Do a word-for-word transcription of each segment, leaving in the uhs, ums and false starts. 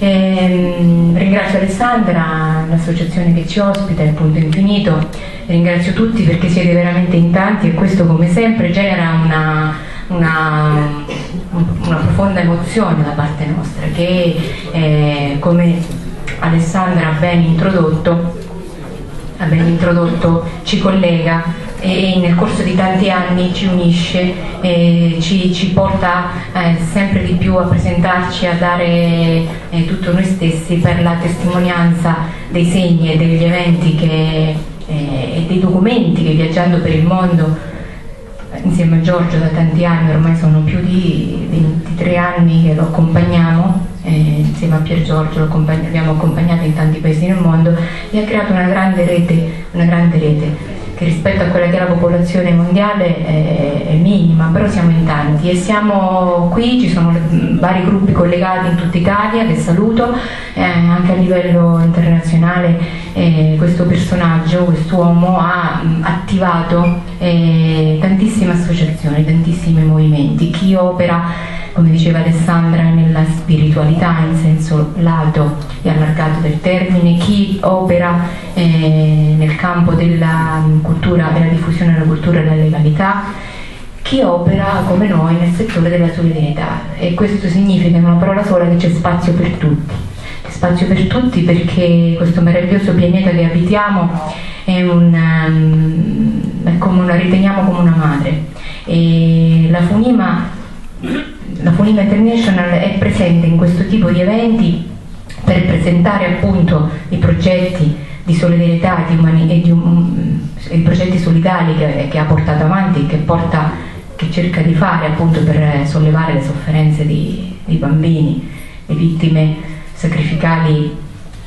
Ehm, ringrazio Alessandra, l'associazione che ci ospita, il Punto Infinito, ringrazio tutti perché siete veramente in tanti e questo come sempre genera una, una, una profonda emozione da parte nostra che eh, come Alessandra ha ben introdotto, ha ben introdotto ci collega e nel corso di tanti anni ci unisce, e ci, ci porta eh, sempre di più a presentarci, a dare eh, tutto noi stessi per la testimonianza dei segni e degli eventi che, eh, e dei documenti che viaggiando per il mondo insieme a Giorgio da tanti anni, ormai sono più di ventitré anni che lo accompagniamo, eh, insieme a Pier Giorgio lo accompagn- abbiamo accompagnato in tanti paesi nel mondo e ha creato una grande rete, una grande rete che rispetto a quella che è la popolazione mondiale è, è minima, però siamo in tanti e siamo qui, ci sono vari gruppi collegati in tutta Italia che saluto, eh, anche a livello internazionale eh, questo personaggio, quest'uomo ha mh, attivato eh, tantissime associazioni, tantissimi movimenti, chi opera come diceva Alessandra nella spiritualità in senso lato e allargato del termine, chi opera eh, nel campo della cultura, della diffusione della cultura e della legalità, chi opera come noi nel settore della solidarietà, e questo significa in una parola sola che c'è spazio per tutti, c'è spazio per tutti perché questo meraviglioso pianeta che abitiamo è un, um, è come una, riteniamo come una madre e la Funima La Funima International è presente in questo tipo di eventi per presentare appunto i progetti di solidarietà di umani, e di um, i progetti solidali che, che ha portato avanti, che, porta, che cerca di fare appunto per sollevare le sofferenze di, di bambini, le vittime sacrificali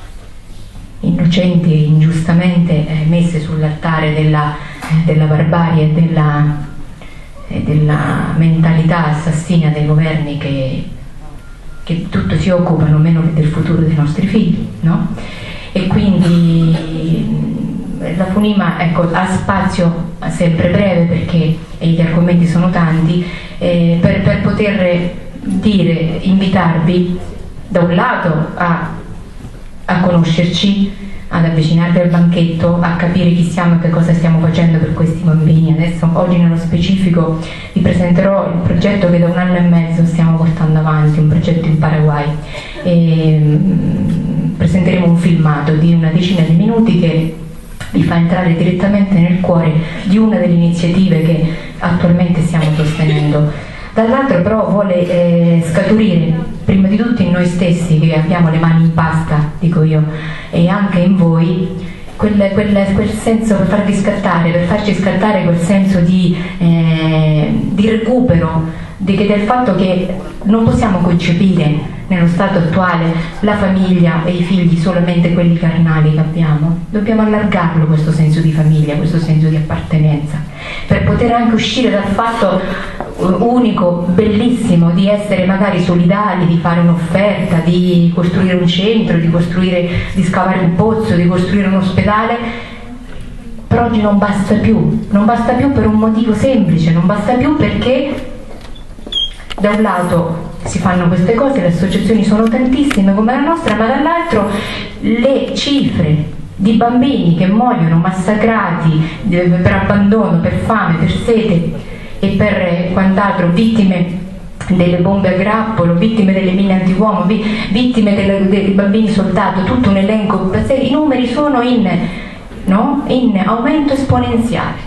innocenti e ingiustamente eh, messe sull'altare della, della barbarie e della e della mentalità assassina dei governi che, che tutto si occupano meno che del futuro dei nostri figli, no? E quindi la Funima ecco, ha spazio sempre breve perché gli argomenti sono tanti eh, per, per poter dire, invitarvi da un lato a, a conoscerci, ad avvicinarvi al banchetto, a capire chi siamo e che cosa stiamo facendo per questi bambini. Adesso, oggi nello specifico, vi presenterò il progetto che da un anno e mezzo stiamo portando avanti, un progetto in Paraguay. E, mh, presenteremo un filmato di una decina di minuti che vi fa entrare direttamente nel cuore di una delle iniziative che attualmente stiamo sostenendo. Dall'altro però vuole eh, scaturire prima di tutto in noi stessi che abbiamo le mani in pasta, dico io, e anche in voi quel, quel, quel senso per farvi scattare, per farci scattare quel senso di, eh, di recupero, di, del fatto che non possiamo concepire nello stato attuale la famiglia e i figli solamente quelli carnali che abbiamo. Dobbiamo allargarlo questo senso di famiglia, questo senso di appartenenza, per poter anche uscire dal fatto unico, bellissimo, di essere magari solidali, di fare un'offerta, di costruire un centro, di costruire, di scavare un pozzo, di costruire un ospedale. Per oggi non basta più, non basta più per un motivo semplice, non basta più perché da un lato si fanno queste cose, le associazioni sono tantissime come la nostra, ma dall'altro le cifre di bambini che muoiono massacrati per abbandono, per fame, per sete e per quant'altro, vittime delle bombe a grappolo, vittime delle mine antiuomo, vittime delle, dei bambini soldato, tutto un elenco, i numeri sono in, no? in aumento esponenziale.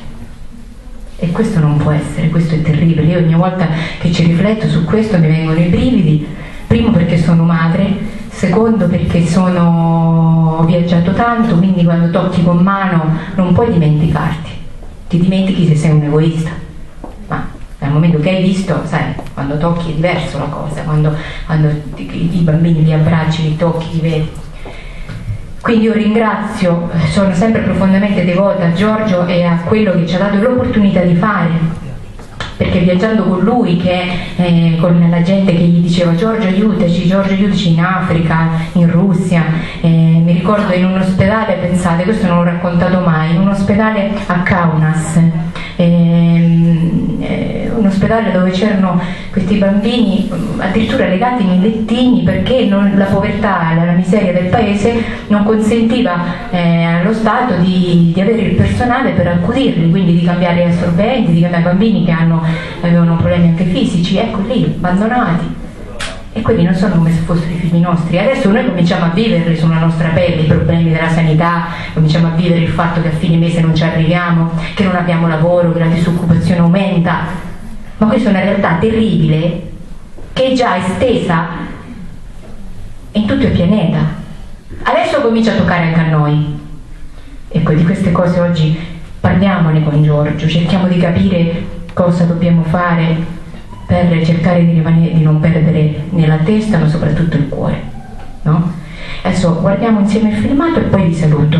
E questo non può essere, questo è terribile. Io ogni volta che ci rifletto su questo mi vengono i brividi, primo perché sono madre, secondo perché sono... ho viaggiato tanto, quindi quando tocchi con mano non puoi dimenticarti, ti dimentichi se sei un egoista, ma nel momento che hai visto, sai, quando tocchi è diverso la cosa, quando, quando i bambini li abbracci, li tocchi, li vedi. Quindi io ringrazio, sono sempre profondamente devota a Giorgio e a quello che ci ha dato l'opportunità di fare, perché viaggiando con lui, che, eh, con la gente che gli diceva Giorgio aiutaci, Giorgio aiutaci in Africa, in Russia, eh, mi ricordo in un ospedale, pensate, questo non l'ho raccontato mai, in un ospedale a Kaunas, eh, eh, un ospedale ospedale dove c'erano questi bambini addirittura legati nei lettini perché non, la povertà e la miseria del paese non consentiva eh, allo Stato di, di avere il personale per accudirli, quindi di cambiare gli assorbenti, di cambiare bambini che hanno, avevano problemi anche fisici, ecco lì, abbandonati. E quelli non sono come se fossero i figli nostri. Adesso noi cominciamo a viverli sulla nostra pelle, i problemi della sanità, cominciamo a vivere il fatto che a fine mese non ci arriviamo, che non abbiamo lavoro, che la disoccupazione aumenta. Ma questa è una realtà terribile che è già estesa in tutto il pianeta. Adesso comincia a toccare anche a noi. Ecco, di queste cose oggi parliamone con Giorgio, cerchiamo di capire cosa dobbiamo fare per cercare di, rimanere, di non perdere né la testa ma soprattutto il cuore, no? Adesso guardiamo insieme il filmato e poi vi saluto.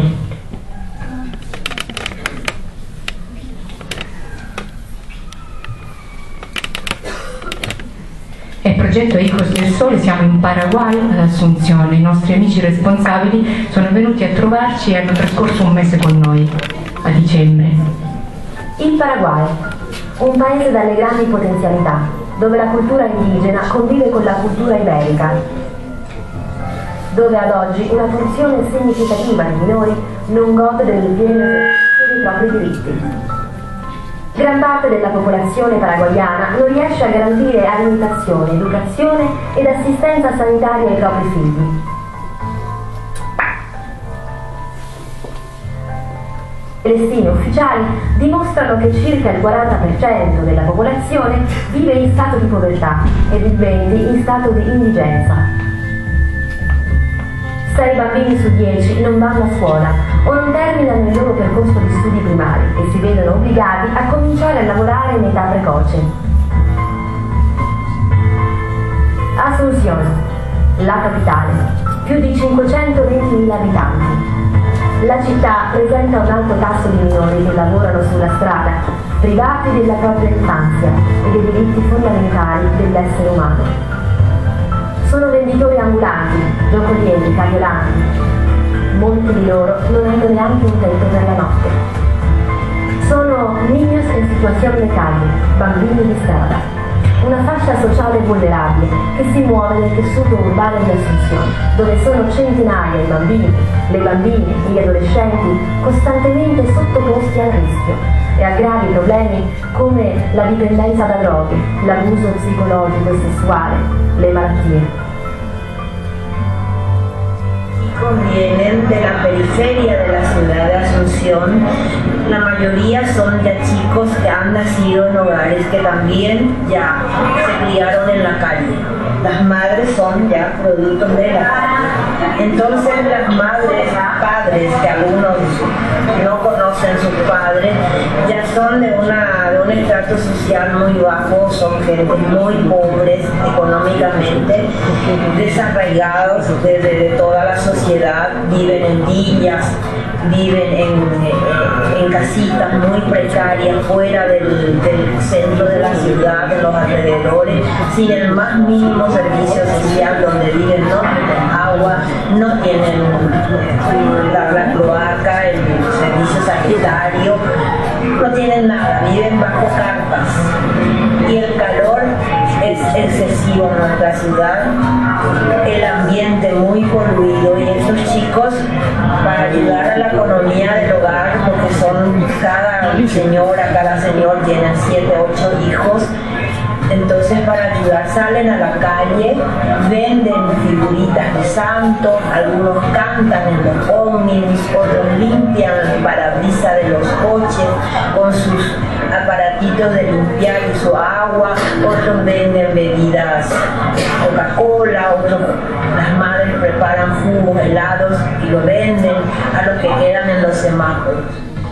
È il progetto Hijos del Sole, siamo in Paraguay ad Asunción, i nostri amici responsabili sono venuti a trovarci e hanno trascorso un mese con noi a dicembre. Il Paraguay, un paese dalle grandi potenzialità, dove la cultura indigena convive con la cultura iberica, dove ad oggi una porzione significativa di minori non gode del pieno esercizio dei propri diritti. Gran parte della popolazione paraguayana non riesce a garantire alimentazione, educazione ed assistenza sanitaria ai propri figli. Le stime ufficiali dimostrano che circa il quaranta per cento della popolazione vive in stato di povertà ed il venti per cento in stato di indigenza. sei bambini su dieci non vanno a scuola o non terminano il loro percorso di studi primari e si vedono obbligati a cominciare a lavorare in età precoce. Asunción, la capitale, più di cinquecentoventimila abitanti. La città presenta un alto tasso di minori che lavorano sulla strada, privati della propria infanzia e dei diritti fondamentali dell'essere umano. Sono venditori ambulanti, giocolieri, cariolanti. Molti di loro non hanno neanche un tetto per la notte. Sono niños in situazione de calle, bambini di strada. Una fascia sociale vulnerabile che si muove nel tessuto urbano di Asunción, dove sono centinaia i bambini, le bambine e gli adolescenti costantemente sottoposti al rischio e a gravi problemi come la dipendenza da droghe, l'abuso psicologico e sessuale, le malattie. Vienen de la periferia de la ciudad de Asunción. La mayoría son ya chicos que han nacido en hogares que también ya se criaron en la calle. Las madres son ya productos de la calle. Entonces las madres, padres, que algunos no conocen sus padres, ya son de, una, de un estrato social muy bajo, son gente muy pobres económicamente, desarraigados desde de toda la sociedad, viven en villas, viven en, en, en casitas muy precarias fuera del, del centro de la ciudad, en los alrededores, sin el más mínimo servicio social, donde viven no tienen agua, no tienen la, la cloaca, el servicio sanitario, no tienen nada, viven bajo carpas y el calor es excesivo en nuestra ciudad, el ambiente muy poluido y estos chicos, para ayudar a la economía del hogar, porque son cada señora, cada señor tiene siete, ocho hijos, entonces para ayudar salen a la calle, venden figuritas de santos, algunos cantan en los ómnibus, otros limpian el parabrisas de los coches con sus aparatitos de limpiar y su agua, otros venden bebidas Coca-Cola, otros, las madres preparan jugos, helados y lo venden a los que quedan en los semáforos.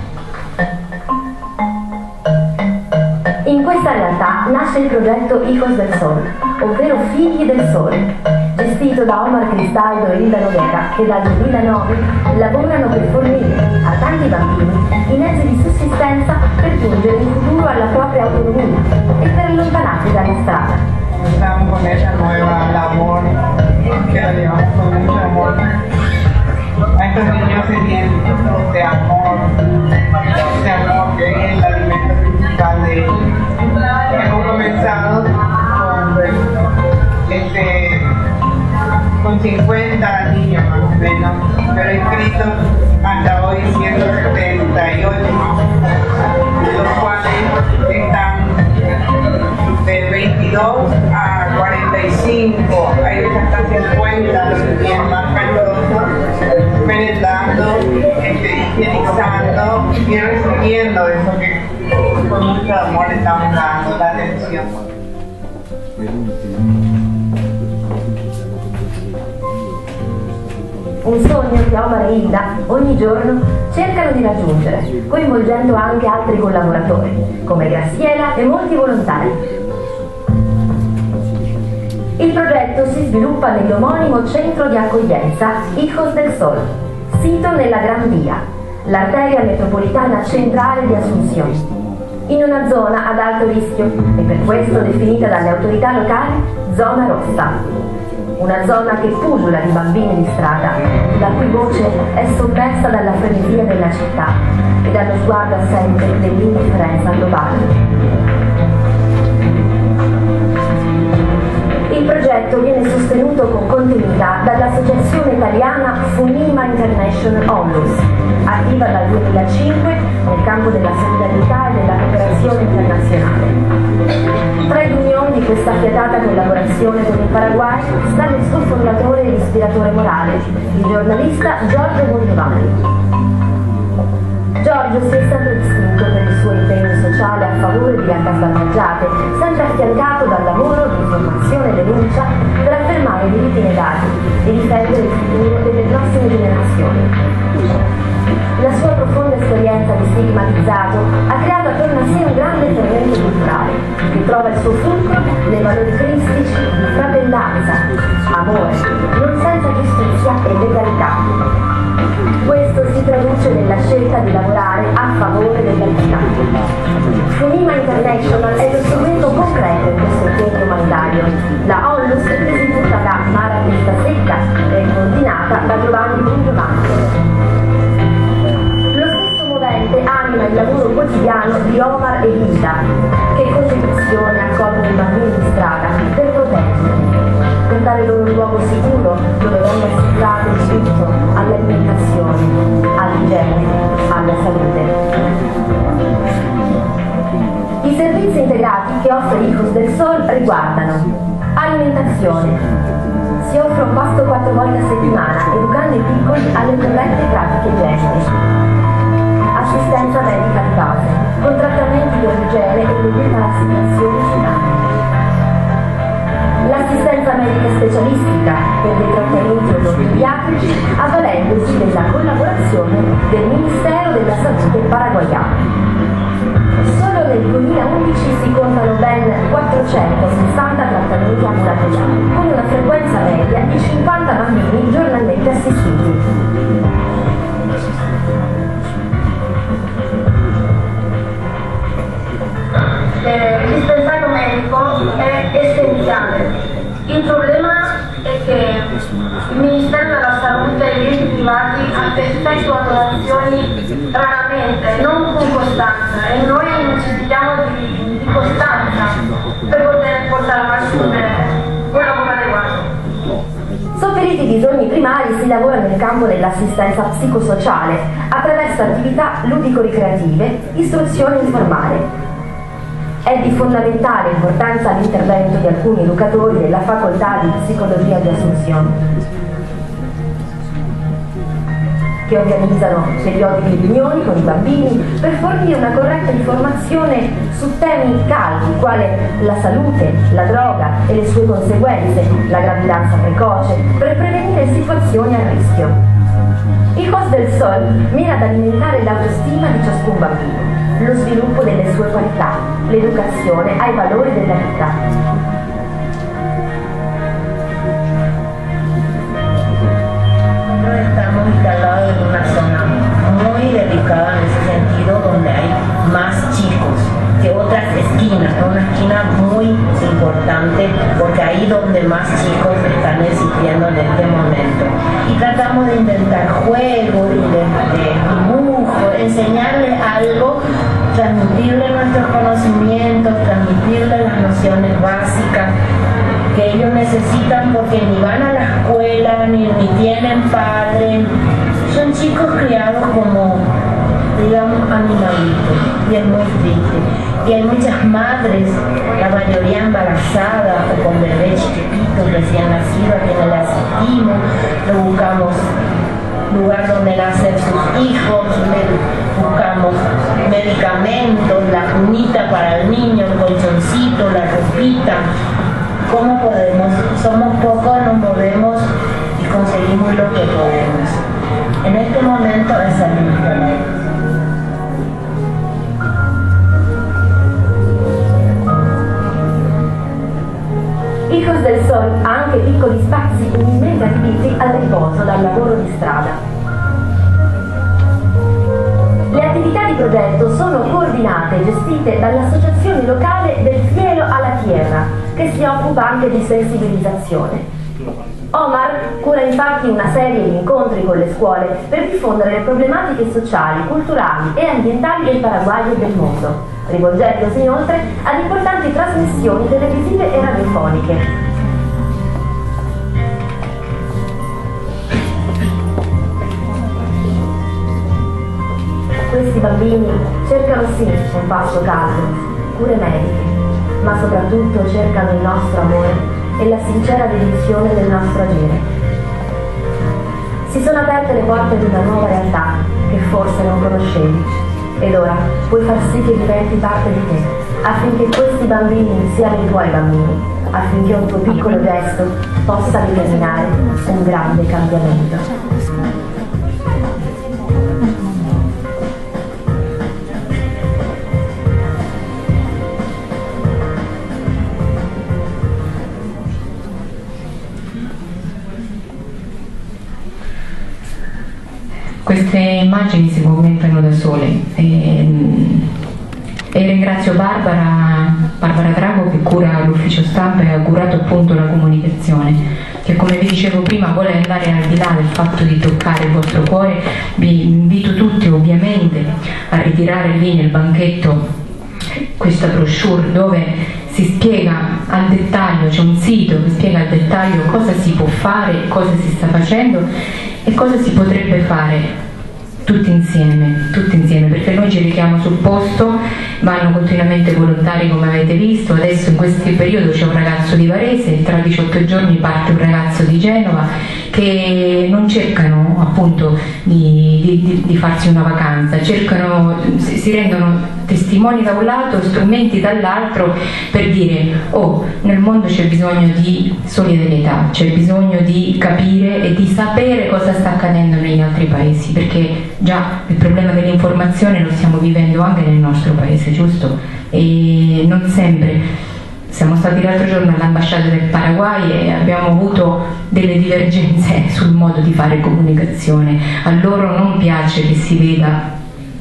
In questa realtà nasce il progetto Hijos del Sol, ovvero Figli del Sole, gestito da Omar Cristaldo e Hilda Noguera, che dal duemilanove lavorano per fornire a tanti bambini i mezzi di sussistenza per giungere in futuro alla propria autonomia e per allontanarsi dalla strada. Estamos con esa nueva labor que la llevamos con mucho amor. A estos niños se llenan de amor, de amor que es el alimento principal de ellos. Me comprometí como cincuenta niños más o menos, pero inscritos hasta hoy ciento setenta y ocho, los cuales están del veintidós a cuarenta y cinco, hay hasta cincuenta, los que tienen más calorosos, merendando, este, higienizando y recibiendo eso que con mucho amor estamos dando la atención. Un sogno che Omar e Hilda ogni giorno cercano di raggiungere, coinvolgendo anche altri collaboratori, come Graziella e molti volontari. Il progetto si sviluppa nell'omonimo centro di accoglienza Hijos del Sol, sito nella Gran Via, l'arteria metropolitana centrale di Asunción, in una zona ad alto rischio e per questo definita dalle autorità locali zona rossa. Una zona che pullula di bambini di strada, la cui voce è sommersa dalla frenesia della città e dallo sguardo assente dell'indifferenza globale. Il progetto viene sostenuto con continuità dall'associazione italiana Funima International Onlus, attiva dal duemilacinque nel campo della solidarietà e della cooperazione internazionale. Tra i unioni di questa affiatata collaborazione con il Paraguay sta il suo fondatore e ispiratore morale, il giornalista Giorgio Mondovani. Giorgio si è sempre distinto per il suo impegno sociale a favore di realtà svantaggiate, sempre affiancato dal lavoro di informazione e denuncia per affermare i diritti negati e difendere il futuro delle prossime generazioni. La sua profonda esperienza di stigmatizzato ha creato attorno a sé un grande fermento culturale che trova il suo fulcro nei valori cristici di fratellanza, amore, non senza giustizia e legalità. Questo si traduce nella scelta di lavorare a favore della vita. Funima International è lo strumento concreto in questo impegno umanitario. La Onlus è presieduta da Mara Testa e coordinata da Giovanni Mondovani. Anima il lavoro quotidiano di Omar e Hilda, che con dedizione accolgono i bambini di strada per proteggerli, per dare loro un luogo sicuro dove venga assicurato il diritto all'alimentazione, all'igiene, alla salute. I servizi integrati che offre Hijos del Sol riguardano alimentazione. Si offre un pasto quattro volte a settimana, educando i piccoli alle corrette pratiche igieniche. Assistenza medica di base, con trattamenti di origine e le declassificazioni finali. L'assistenza medica specialistica per dei trattamenti odontoiatrici avvalendosi della collaborazione del Ministero della Salute paraguayano. Solo nel duemilaundici si contano ben quattrocentosessanta trattamenti ambulatoriali, con una frequenza media di cinquanta bambini giornalmente assistiti. Il dispensario medico è essenziale. Il problema è che il Ministero della Salute e gli enti privati effettuano donazioni raramente, non con costanza, e noi necessitiamo di, di costanza per poter portare avanti un lavoro adeguato. Sopperiti i bisogni primari si lavora nel campo dell'assistenza psicosociale attraverso attività ludico-ricreative, istruzione informale. È di fondamentale importanza l'intervento di alcuni educatori della facoltà di psicologia di Asunción, che organizzano periodiche riunioni con i bambini per fornire una corretta informazione su temi caldi quale la salute, la droga e le sue conseguenze, la gravidanza precoce, per prevenire situazioni a rischio. Hijos del Sol mira ad alimentare l'autostima di ciascun bambino, lo sviluppo delle sue qualità, l'educazione ai valori della vita. No estamos instalados en una zona muy dedicada en ese sentido, donde hay más chicos que otras esquinas, ¿no? Una esquina muy importante porque ahí donde más chicos están existiendo en este momento. Y tratamos de inventar juegos, de, de dibujo, enseñarles algo, transmitirles nuestros conocimientos, transmitirles las nociones básicas que ellos necesitan porque ni van a la escuela, ni, ni tienen padre. Son chicos criados como, digamos, animalitos, y es muy triste. Y hay muchas madres, la mayoría embarazada o con bebés chiquititos recién nacidos, a quienes le asistimos, le buscamos lugar donde nacen sus hijos, le buscamos medicamentos, la cunita para el niño, el colchoncito, la ropita. ¿Cómo podemos? Somos pocos, nos movemos y conseguimos lo que podemos. En este momento esa es mi historia. Hijos del Sol ha anche piccoli spazi umilmente adibiti al riposo dal lavoro di strada. Le attività di progetto sono coordinate e gestite dall'associazione locale del Cielo alla Tierra, che si occupa anche di sensibilizzazione. Omar cura infatti una serie di incontri con le scuole per diffondere le problematiche sociali, culturali e ambientali del Paraguay e del mondo, rivolgendosi inoltre ad importanti trasmissioni televisive e radiofoniche. Questi bambini cercano sì un pasto caldo, cure mediche, ma soprattutto cercano il nostro amore e la sincera dedizione del nostro agire. Si sono aperte le porte di una nuova realtà che forse non conoscevi, ed ora puoi far sì che diventi parte di te, affinché questi bambini siano i tuoi bambini, affinché un tuo piccolo gesto possa determinare un grande cambiamento. Queste immagini si commentano da sole e, e ringrazio Barbara, Barbara Drago, che cura l'ufficio stampa e ha curato appunto la comunicazione, che come vi dicevo prima vuole andare al di là del fatto di toccare il vostro cuore. Vi invito tutti ovviamente a ritirare lì nel banchetto questa brochure dove si spiega al dettaglio, c'è un sito che spiega al dettaglio cosa si può fare, cosa si sta facendo e cosa si potrebbe fare tutti insieme, tutti insieme, perché noi ci richiamo sul posto, vanno continuamente volontari come avete visto. Adesso in questo periodo c'è un ragazzo di Varese, tra diciotto giorni parte un ragazzo di Genova, che non cercano appunto di, di, di farsi una vacanza, cercano, si rendono testimoni da un lato, strumenti dall'altro, per dire: oh, nel mondo c'è bisogno di solidarietà, c'è bisogno di capire e di sapere cosa sta accadendo negli altri paesi, perché già il problema dell'informazione lo stiamo vivendo anche nel nostro paese, giusto? E non sempre. Siamo stati l'altro giorno all'ambasciata del Paraguay e abbiamo avuto delle divergenze sul modo di fare comunicazione. A loro non piace che si veda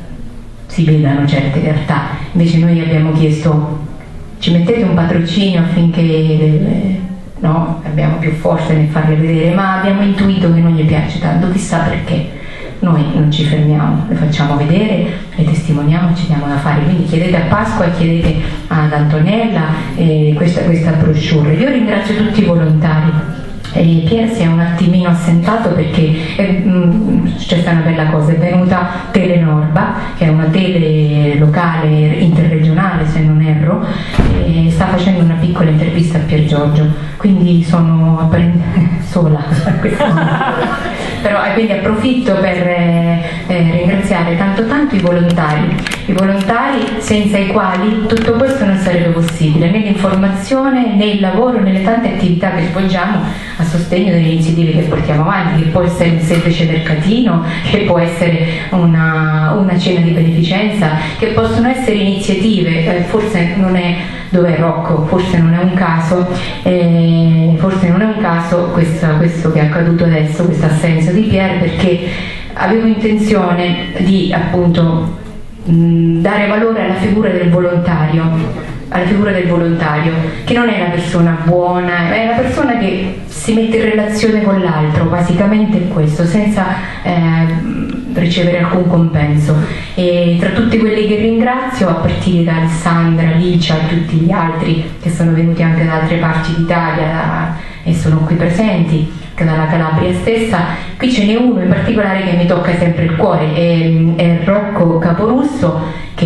si vedano certe realtà, invece noi abbiamo chiesto: ci mettete un patrocinio affinché no, abbiamo più forza nel farle vedere, ma abbiamo intuito che non gli piace tanto, chissà perché. Noi non ci fermiamo, le facciamo vedere, le testimoniamo, ci diamo da fare, quindi chiedete a Pasqua e chiedete ad Antonella eh, questa, questa brochure. Io ringrazio tutti i volontari. E Pier si è un attimino assentato perché è successa una bella cosa, è venuta Telenorba, che è una tele locale interregionale se non erro, e sta facendo una piccola intervista a Pier Giorgio, quindi sono apparentemente sola a questo momento. Però eh, quindi approfitto per eh, eh, ringraziare tanto tanto i volontari, i volontari senza i quali tutto questo non sarebbe possibile, né l'informazione, né il lavoro, né le tante attività che svolgiamo a sostegno delle iniziative che portiamo avanti, che può essere un semplice mercatino, che può essere una, una cena di beneficenza, che possono essere iniziative, eh, forse non è dove è Rocco, forse non è un caso, eh, forse non è un caso questo, questo che è accaduto adesso, questa assenza di Pier, perché avevo intenzione di appunto mh, dare valore alla figura del volontario, alla figura del volontario, che non è la persona buona, è la persona che si mette in relazione con l'altro, basicamente è questo, senza eh, ricevere alcun compenso. E tra tutti quelli che ringrazio, a partire da Alessandra, Licia e tutti gli altri che sono venuti anche da altre parti d'Italia da, e sono qui presenti, che dalla Calabria stessa, qui ce n'è uno in particolare che mi tocca sempre il cuore, è, è Rocco Caporusso,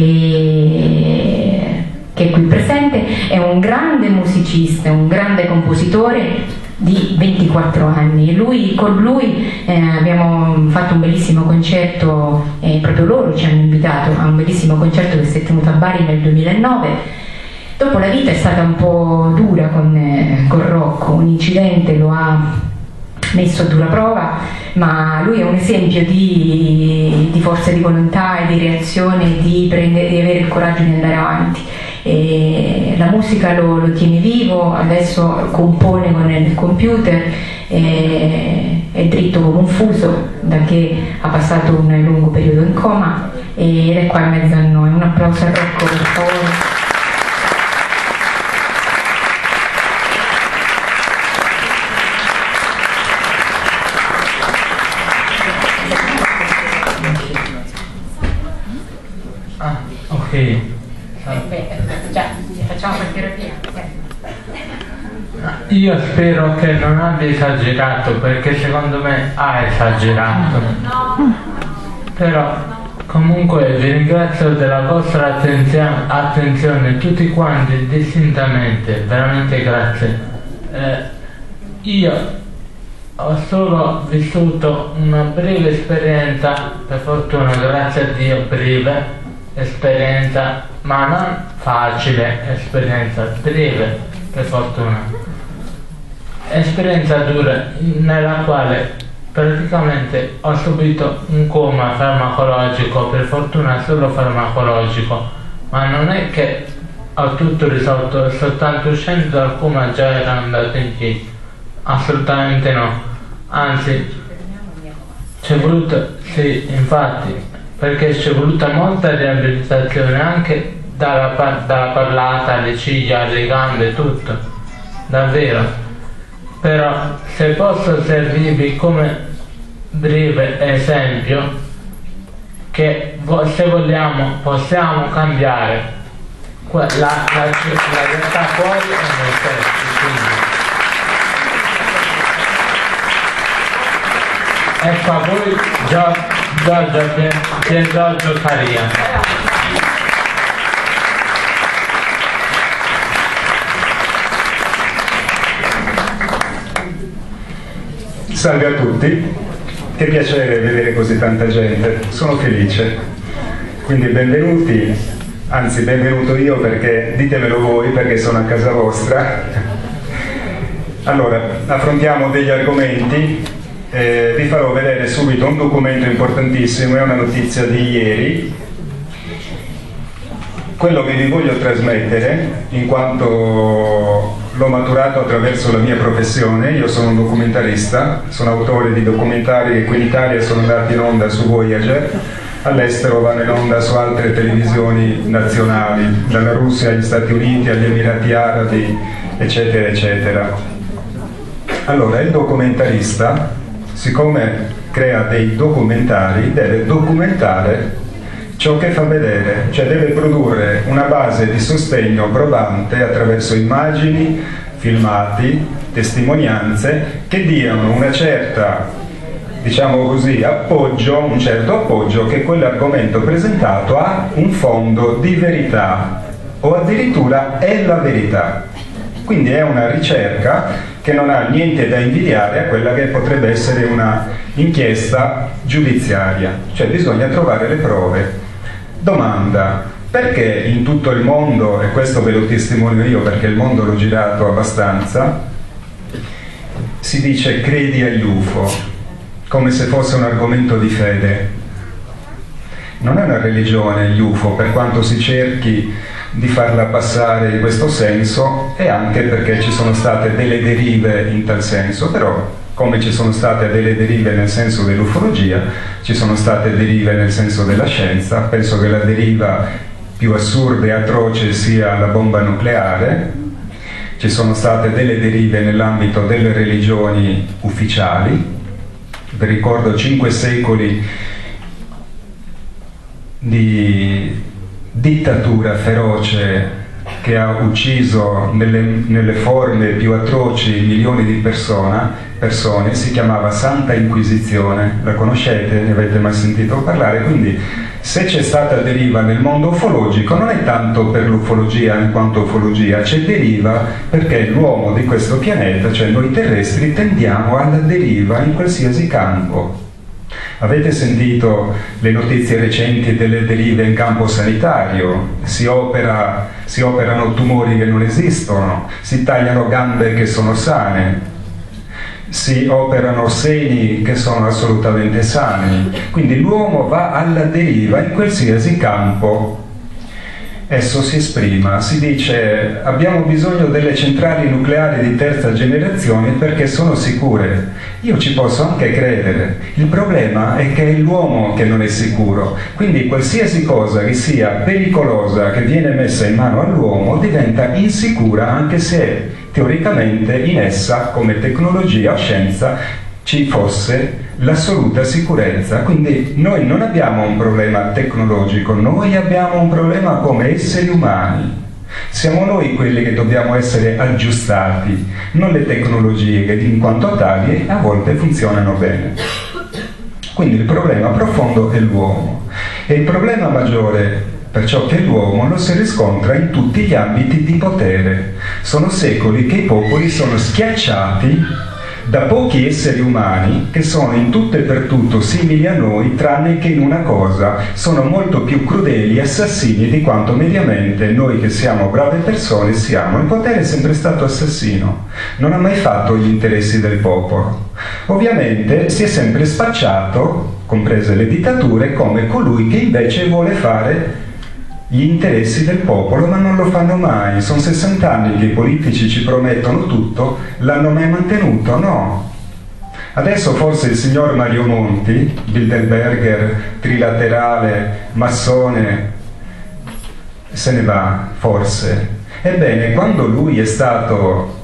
che, che è qui presente, è un grande musicista, un grande compositore di ventiquattro anni. Lui, con lui eh, abbiamo fatto un bellissimo concerto, eh, proprio loro ci hanno invitato a un bellissimo concerto che si è tenuto a Bari nel duemilanove. Dopo la vita è stata un po' dura con, eh, con Rocco, un incidente lo ha messo a dura prova, ma lui è un esempio di, di forza di volontà e di reazione, di, prendere, di avere il coraggio di andare avanti. E la musica lo, lo tiene vivo, adesso compone con il computer, e, è dritto come un fuso da che ha passato un lungo periodo in coma ed è qua in mezzo a noi. Un applauso a Rocco, per favore. Ok. Già, facciamo partire via. Io spero che non abbia esagerato, perché secondo me ha esagerato. Però comunque vi ringrazio della vostra attenzio- attenzione tutti quanti distintamente, veramente grazie. Eh, io ho solo vissuto una breve esperienza, per fortuna, grazie a Dio, breve esperienza, ma non facile esperienza, breve, per fortuna. Esperienza dura nella quale praticamente ho subito un coma farmacologico, per fortuna solo farmacologico, ma non è che ho tutto risolto, soltanto uscendo dal coma già ero andato in piedi, assolutamente no, anzi c'è voluto, sì, infatti, perché ci è voluta molta riabilitazione anche dalla, par dalla parlata, alle ciglia, alle gambe, tutto, davvero. Però se posso servirvi come breve esempio che se vogliamo possiamo cambiare la, la, la realtà fuori e noi stessi, quindi. Ecco a voi Giorgio Pier Giorgio Caria. Salve a tutti, che piacere vedere così tanta gente, sono felice, quindi benvenuti, anzi benvenuto io perché ditemelo voi perché sono a casa vostra. Allora, affrontiamo degli argomenti. Eh, vi farò vedere subito un documento importantissimo, è una notizia di ieri. Quello che vi voglio trasmettere, in quanto l'ho maturato attraverso la mia professione, io sono un documentarista, sono autore di documentari che qui in Italia sono andati in onda su Voyager, all'estero vanno in onda su altre televisioni nazionali, dalla Russia agli Stati Uniti, agli Emirati Arabi, eccetera, eccetera. Allora, il documentarista, siccome crea dei documentari, deve documentare ciò che fa vedere, cioè deve produrre una base di sostegno probante attraverso immagini, filmati, testimonianze che diano una certa, diciamo così, appoggio, un certo appoggio che quell'argomento presentato ha un fondo di verità o addirittura è la verità. Quindi è una ricerca che non ha niente da invidiare a quella che potrebbe essere una inchiesta giudiziaria, cioè bisogna trovare le prove. Domanda: perché in tutto il mondo, e questo ve lo testimonio io perché il mondo l'ho girato abbastanza, si dice credi agli U F O come se fosse un argomento di fede? Non è una religione gli U F O, per quanto si cerchi di farla passare in questo senso, e anche perché ci sono state delle derive in tal senso, però come ci sono state delle derive nel senso dell'ufologia, ci sono state derive nel senso della scienza. Penso che la deriva più assurda e atroce sia la bomba nucleare. Ci sono state delle derive nell'ambito delle religioni ufficiali. Vi ricordo cinque secoli di dittatura feroce che ha ucciso nelle, nelle forme più atroci milioni di persona, persone, si chiamava Santa Inquisizione. La conoscete? Ne avete mai sentito parlare? Quindi se c'è stata deriva nel mondo ufologico non è tanto per l'ufologia in quanto ufologia, c'è deriva perché l'uomo di questo pianeta, cioè noi terrestri, tendiamo alla deriva in qualsiasi campo. Avete sentito le notizie recenti delle derive in campo sanitario? Si, opera, si operano tumori che non esistono, si tagliano gambe che sono sane, si operano seni che sono assolutamente sani. Quindi l'uomo va alla deriva in qualsiasi campo esso si esprima. Si dice: abbiamo bisogno delle centrali nucleari di terza generazione perché sono sicure. Io ci posso anche credere, il problema è che è l'uomo che non è sicuro, quindi qualsiasi cosa che sia pericolosa che viene messa in mano all'uomo diventa insicura, anche se teoricamente in essa, come tecnologia o scienza, ci fosse l'assoluta sicurezza. Quindi noi non abbiamo un problema tecnologico, noi abbiamo un problema come esseri umani. Siamo noi quelli che dobbiamo essere aggiustati, non le tecnologie che in quanto tali a volte funzionano bene. Quindi il problema profondo è l'uomo, e il problema maggiore per ciò che è l'uomo lo si riscontra in tutti gli ambiti di potere. Sono secoli che i popoli sono schiacciati da pochi esseri umani che sono in tutto e per tutto simili a noi, tranne che in una cosa: sono molto più crudeli e assassini di quanto mediamente noi che siamo brave persone siamo. Il potere è sempre stato assassino, non ha mai fatto gli interessi del popolo. Ovviamente si è sempre spacciato, comprese le dittature, come colui che invece vuole fare gli interessi del popolo, ma non lo fanno mai. Sono sessanta anni che i politici ci promettono tutto, l'hanno mai mantenuto? No. Adesso forse il signor Mario Monti, Bilderberger, trilaterale, massone, se ne va, forse. Ebbene, quando lui è stato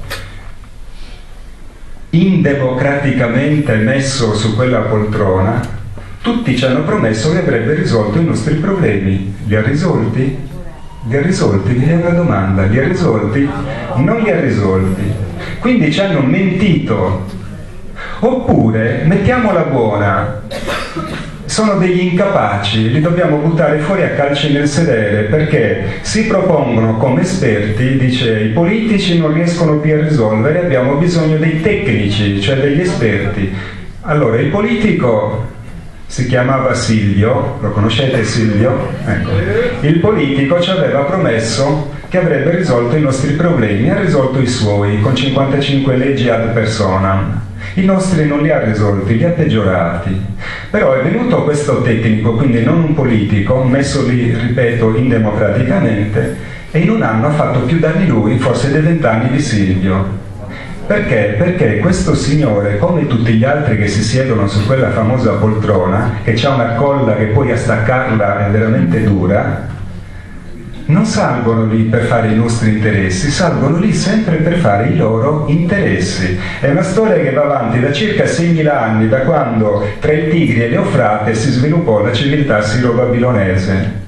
indemocraticamente messo su quella poltrona, tutti ci hanno promesso che avrebbe risolto i nostri problemi. Li ha risolti? Li ha risolti? È una domanda. Li ha risolti? Non li ha risolti. Quindi ci hanno mentito. Oppure, mettiamola buona, sono degli incapaci, li dobbiamo buttare fuori a calci nel sedere, perché si propongono come esperti, dice: i politici non riescono più a risolvere, abbiamo bisogno dei tecnici, cioè degli esperti. Allora, il politico si chiamava Silvio, lo conoscete Silvio? Ecco. Il politico ci aveva promesso che avrebbe risolto i nostri problemi, ha risolto i suoi con cinquantacinque leggi ad personam. I nostri non li ha risolti, li ha peggiorati. Però è venuto questo tecnico, quindi non un politico, messo lì, ripeto, indemocraticamente, e in un anno ha fatto più danni lui, forse dei vent'anni di Silvio. Perché? Perché questo signore, come tutti gli altri che si siedono su quella famosa poltrona, che c'ha una colla che poi a staccarla è veramente dura, non salgono lì per fare i nostri interessi, salgono lì sempre per fare i loro interessi. È una storia che va avanti da circa seimila anni, da quando tra il Tigri e le Eufrate si sviluppò la civiltà siro-babilonese.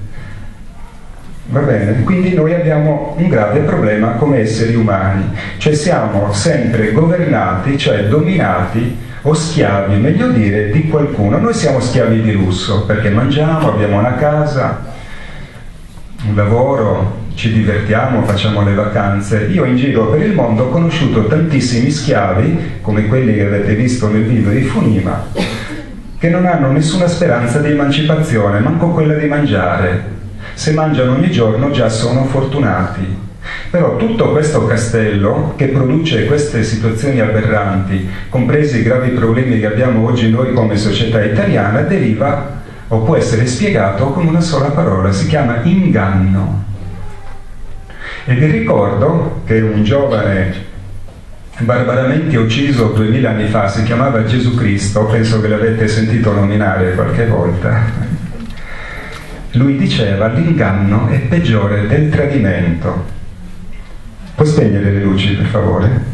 Va bene? Quindi noi abbiamo un grave problema come esseri umani, cioè siamo sempre governati, cioè dominati o schiavi, meglio dire, di qualcuno. Noi siamo schiavi di lusso perché mangiamo, abbiamo una casa, un lavoro, ci divertiamo, facciamo le vacanze. Io in giro per il mondo ho conosciuto tantissimi schiavi, come quelli che avete visto nel video di Funima, che non hanno nessuna speranza di emancipazione, manco quella di mangiare. Se mangiano ogni giorno già sono fortunati. Però tutto questo castello che produce queste situazioni aberranti, compresi i gravi problemi che abbiamo oggi noi come società italiana, deriva o può essere spiegato con una sola parola: si chiama inganno. E vi ricordo che un giovane barbaramente ucciso duemila anni fa, si chiamava Gesù Cristo, penso che l'avete sentito nominare qualche volta. Lui diceva: l'inganno è peggiore del tradimento. Puoi spegnere le luci, per favore?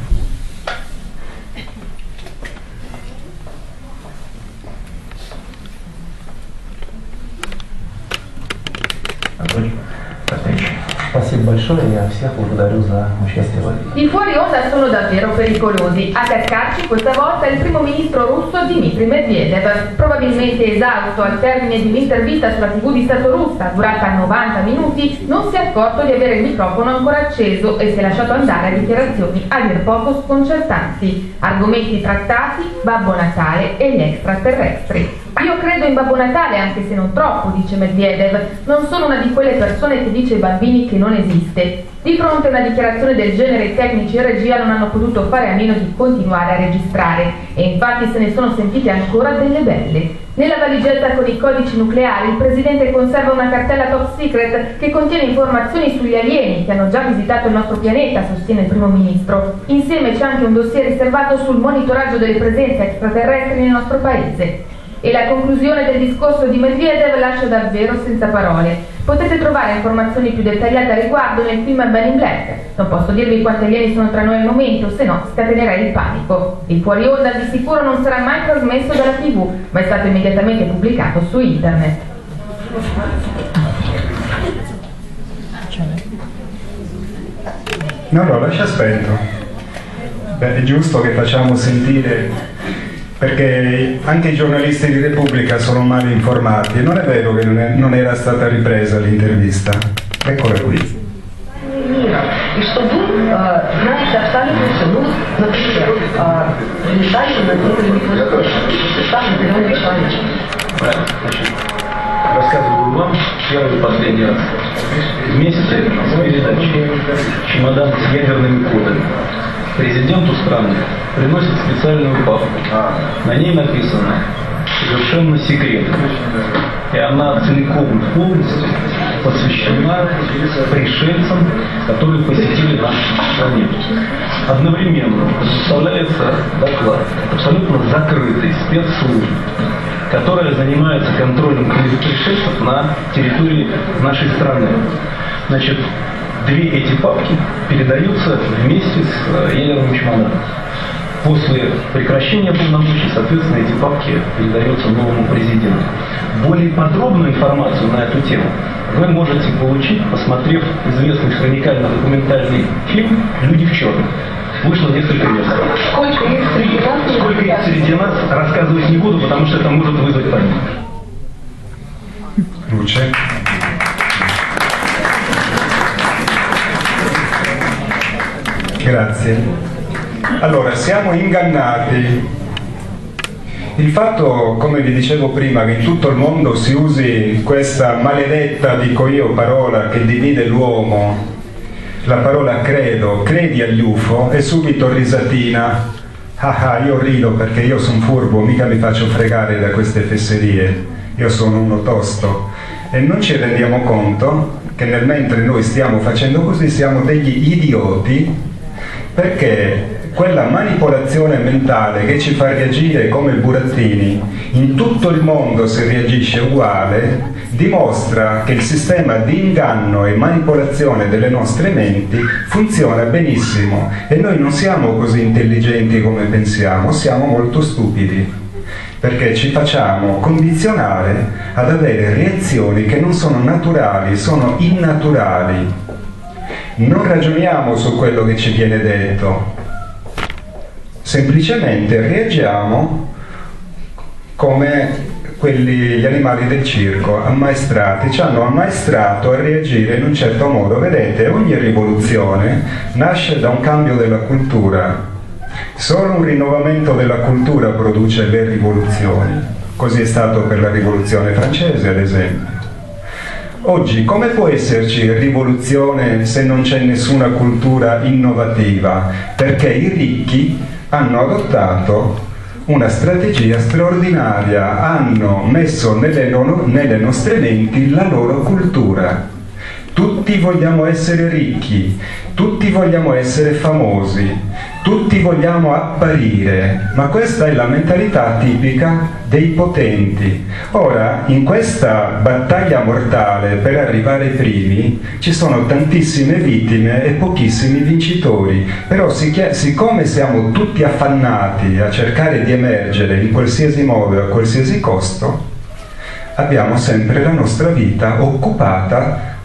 очень протечь. Спасибо большое, я всех благодарю за участие в этом. I fuori onda sono davvero pericolosi. A cascarci questa volta il primo ministro russo Dmitry Medvedev, probabilmente esausto al termine di un'intervista sulla tivù di Stato russa durata novanta minuti, non si è accorto di avere il microfono ancora acceso e si è lasciato andare a dichiarazioni a dir poco sconcertanti. Argomenti trattati, Babbo Natale e gli extraterrestri. Io credo in Babbo Natale, anche se non troppo, dice Medvedev. Non sono una di quelle persone che dice ai bambini che non esiste. Di fronte a una dichiarazione del genere i tecnici e regia non hanno potuto fare a meno di continuare a registrare e infatti se ne sono sentite ancora delle belle. Nella valigetta con i codici nucleari il presidente conserva una cartella top secret che contiene informazioni sugli alieni che hanno già visitato il nostro pianeta, sostiene il primo ministro. Insieme c'è anche un dossier riservato sul monitoraggio delle presenze extraterrestri nel nostro paese. E la conclusione del discorso di Medvedev lascia davvero senza parole. Potete trovare informazioni più dettagliate a riguardo nel film Men in Black. Non posso dirvi quanti alieni sono tra noi al momento, se no scatenerei il panico. Il fuori onda di sicuro non sarà mai trasmesso dalla tivù, ma è stato immediatamente pubblicato su internet. No, no, lascia spento. Beh, è giusto che facciamo sentire, perché anche i giornalisti di Repubblica sono male informati e non è vero che non, è, non era stata ripresa l'intervista. Eccola qui. И что вы э, знаете абсолютно все. Ну, например, э, летали на некоторых самый зеленый человек. Рассказываю вам первый и последний раз. Вместе с передачей «Чемодан с ядерными кодами» президенту страны приносит специальную папку. На ней написано «Совершенно секретно». И она целиком и полностью посвящена пришельцам, которые посетили нашу планету. Одновременно представляется доклад абсолютно закрытой спецслужбы, которая занимается контролем пришельцев на территории нашей страны. Значит, две эти папки передаются вместе с ядерным чемоданом. После прекращения полномочий, соответственно, эти папки передаются новому президенту. Более подробную информацию на эту тему вы можете получить, посмотрев известный хроникально-документальный фильм «Люди в черном». Вышло несколько версий. Сколько их среди нас? Сколько их среди нас, рассказывать не буду, потому что это может вызвать панику. Luce. Grazie. Allora, siamo ingannati. Il fatto, come vi dicevo prima, che in tutto il mondo si usi questa maledetta, dico io, parola che divide l'uomo, la parola credo, credi agli U F O, e subito risatina. Ah ah, io rido perché io sono furbo, mica mi faccio fregare da queste fesserie, io sono uno tosto. E non ci rendiamo conto che nel mentre noi stiamo facendo così siamo degli idioti, perché quella manipolazione mentale che ci fa reagire come burattini, in tutto il mondo si reagisce uguale, dimostra che il sistema di inganno e manipolazione delle nostre menti funziona benissimo e noi non siamo così intelligenti come pensiamo, siamo molto stupidi, perché ci facciamo condizionare ad avere reazioni che non sono naturali, sono innaturali. Non ragioniamo su quello che ci viene detto, semplicemente reagiamo come quelli, gli animali del circo, ammaestrati, ci hanno ammaestrato a reagire in un certo modo. Vedete, ogni rivoluzione nasce da un cambio della cultura, solo un rinnovamento della cultura produce le rivoluzioni, così è stato per la rivoluzione francese ad esempio. Oggi come può esserci rivoluzione se non c'è nessuna cultura innovativa? Perché i ricchi hanno adottato una strategia straordinaria, hanno messo nelle, loro, nelle nostre menti la loro cultura. Tutti vogliamo essere ricchi, tutti vogliamo essere famosi, tutti vogliamo apparire, ma questa è la mentalità tipica dei potenti. Ora, in questa battaglia mortale per arrivare ai primi, ci sono tantissime vittime e pochissimi vincitori, però siccome siamo tutti affannati a cercare di emergere in qualsiasi modo e a qualsiasi costo, abbiamo sempre la nostra vita occupata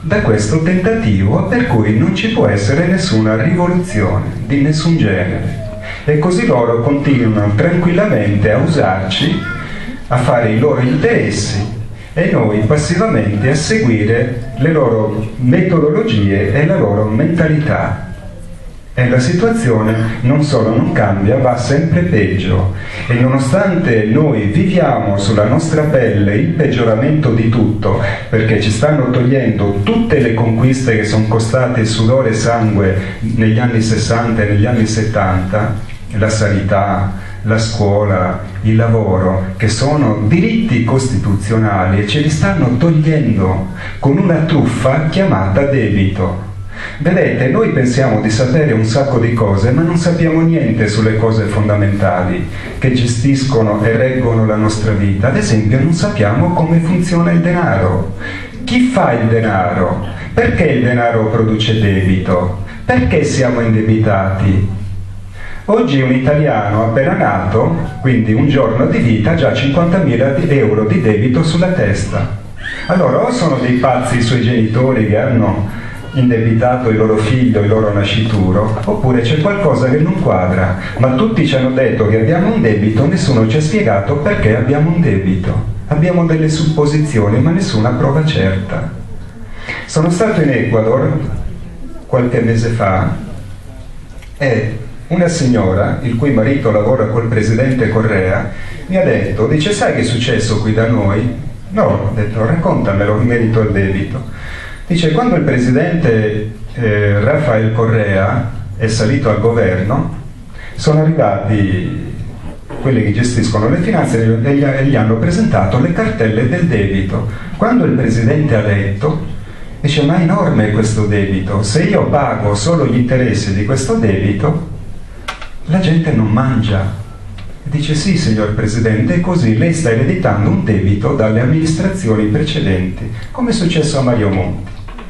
da questo tentativo per cui non ci può essere nessuna rivoluzione di nessun genere. E così loro continuano tranquillamente a usarci, a fare i loro interessi e noi passivamente a seguire le loro metodologie e la loro mentalità. E la situazione non solo non cambia, va sempre peggio. E nonostante noi viviamo sulla nostra pelle il peggioramento di tutto, perché ci stanno togliendo tutte le conquiste che sono costate sudore e sangue negli anni sessanta e negli anni settanta, la sanità, la scuola, il lavoro, che sono diritti costituzionali, e ce li stanno togliendo con una truffa chiamata debito. Vedete, noi pensiamo di sapere un sacco di cose, ma non sappiamo niente sulle cose fondamentali che gestiscono e reggono la nostra vita. Ad esempio, non sappiamo come funziona il denaro. Chi fa il denaro? Perché il denaro produce debito? Perché siamo indebitati? Oggi un italiano appena nato, quindi un giorno di vita, ha già cinquantamila euro di debito sulla testa. Allora, o sono dei pazzi i suoi genitori che hanno indebitato il loro figlio, il loro nascituro, oppure c'è qualcosa che non quadra. Ma tutti ci hanno detto che abbiamo un debito, nessuno ci ha spiegato perché abbiamo un debito. Abbiamo delle supposizioni, ma nessuna prova certa. Sono stato in Ecuador qualche mese fa e una signora, il cui marito lavora col presidente Correa, mi ha detto, dice, sai che è successo qui da noi? No, ho detto, raccontamelo in merito al debito. Dice, quando il presidente eh, Rafael Correa è salito al governo, sono arrivati quelli che gestiscono le finanze e gli, e gli hanno presentato le cartelle del debito. Quando il presidente ha letto, dice, ma è enorme questo debito, se io pago solo gli interessi di questo debito, la gente non mangia. Dice, sì signor Presidente, così lei sta ereditando un debito dalle amministrazioni precedenti, come è successo a Mario Monti.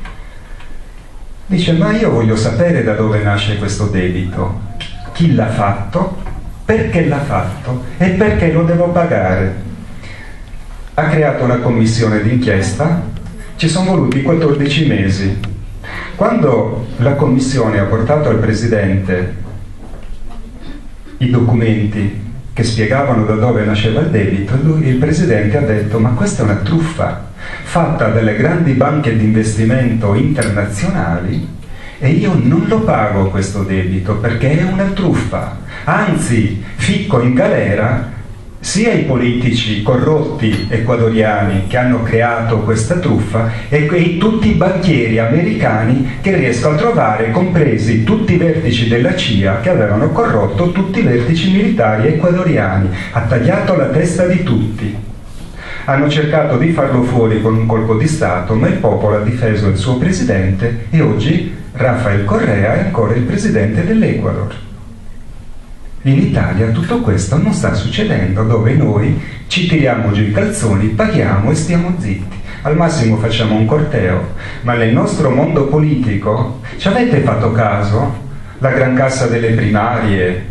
Dice, ma io voglio sapere da dove nasce questo debito, chi l'ha fatto, perché l'ha fatto e perché lo devo pagare. Ha creato una commissione d'inchiesta, ci sono voluti quattordici mesi. Quando la commissione ha portato al Presidente i documenti che spiegavano da dove nasceva il debito, lui, il Presidente, ha detto, ma questa è una truffa fatta dalle grandi banche di investimento internazionali e io non lo pago questo debito perché è una truffa, anzi ficco in galera sia i politici corrotti ecuadoriani che hanno creato questa truffa e, e tutti i banchieri americani che riesco a trovare, compresi tutti i vertici della C I A che avevano corrotto tutti i vertici militari ecuadoriani. Ha tagliato la testa di tutti. Hanno cercato di farlo fuori con un colpo di Stato, ma il popolo ha difeso il suo presidente e oggi Rafael Correa è ancora il presidente dell'Ecuador. In Italia tutto questo non sta succedendo, dove noi ci tiriamo giù i calzoni, paghiamo e stiamo zitti. Al massimo facciamo un corteo, ma nel nostro mondo politico, ci avete fatto caso? La gran cassa delle primarie,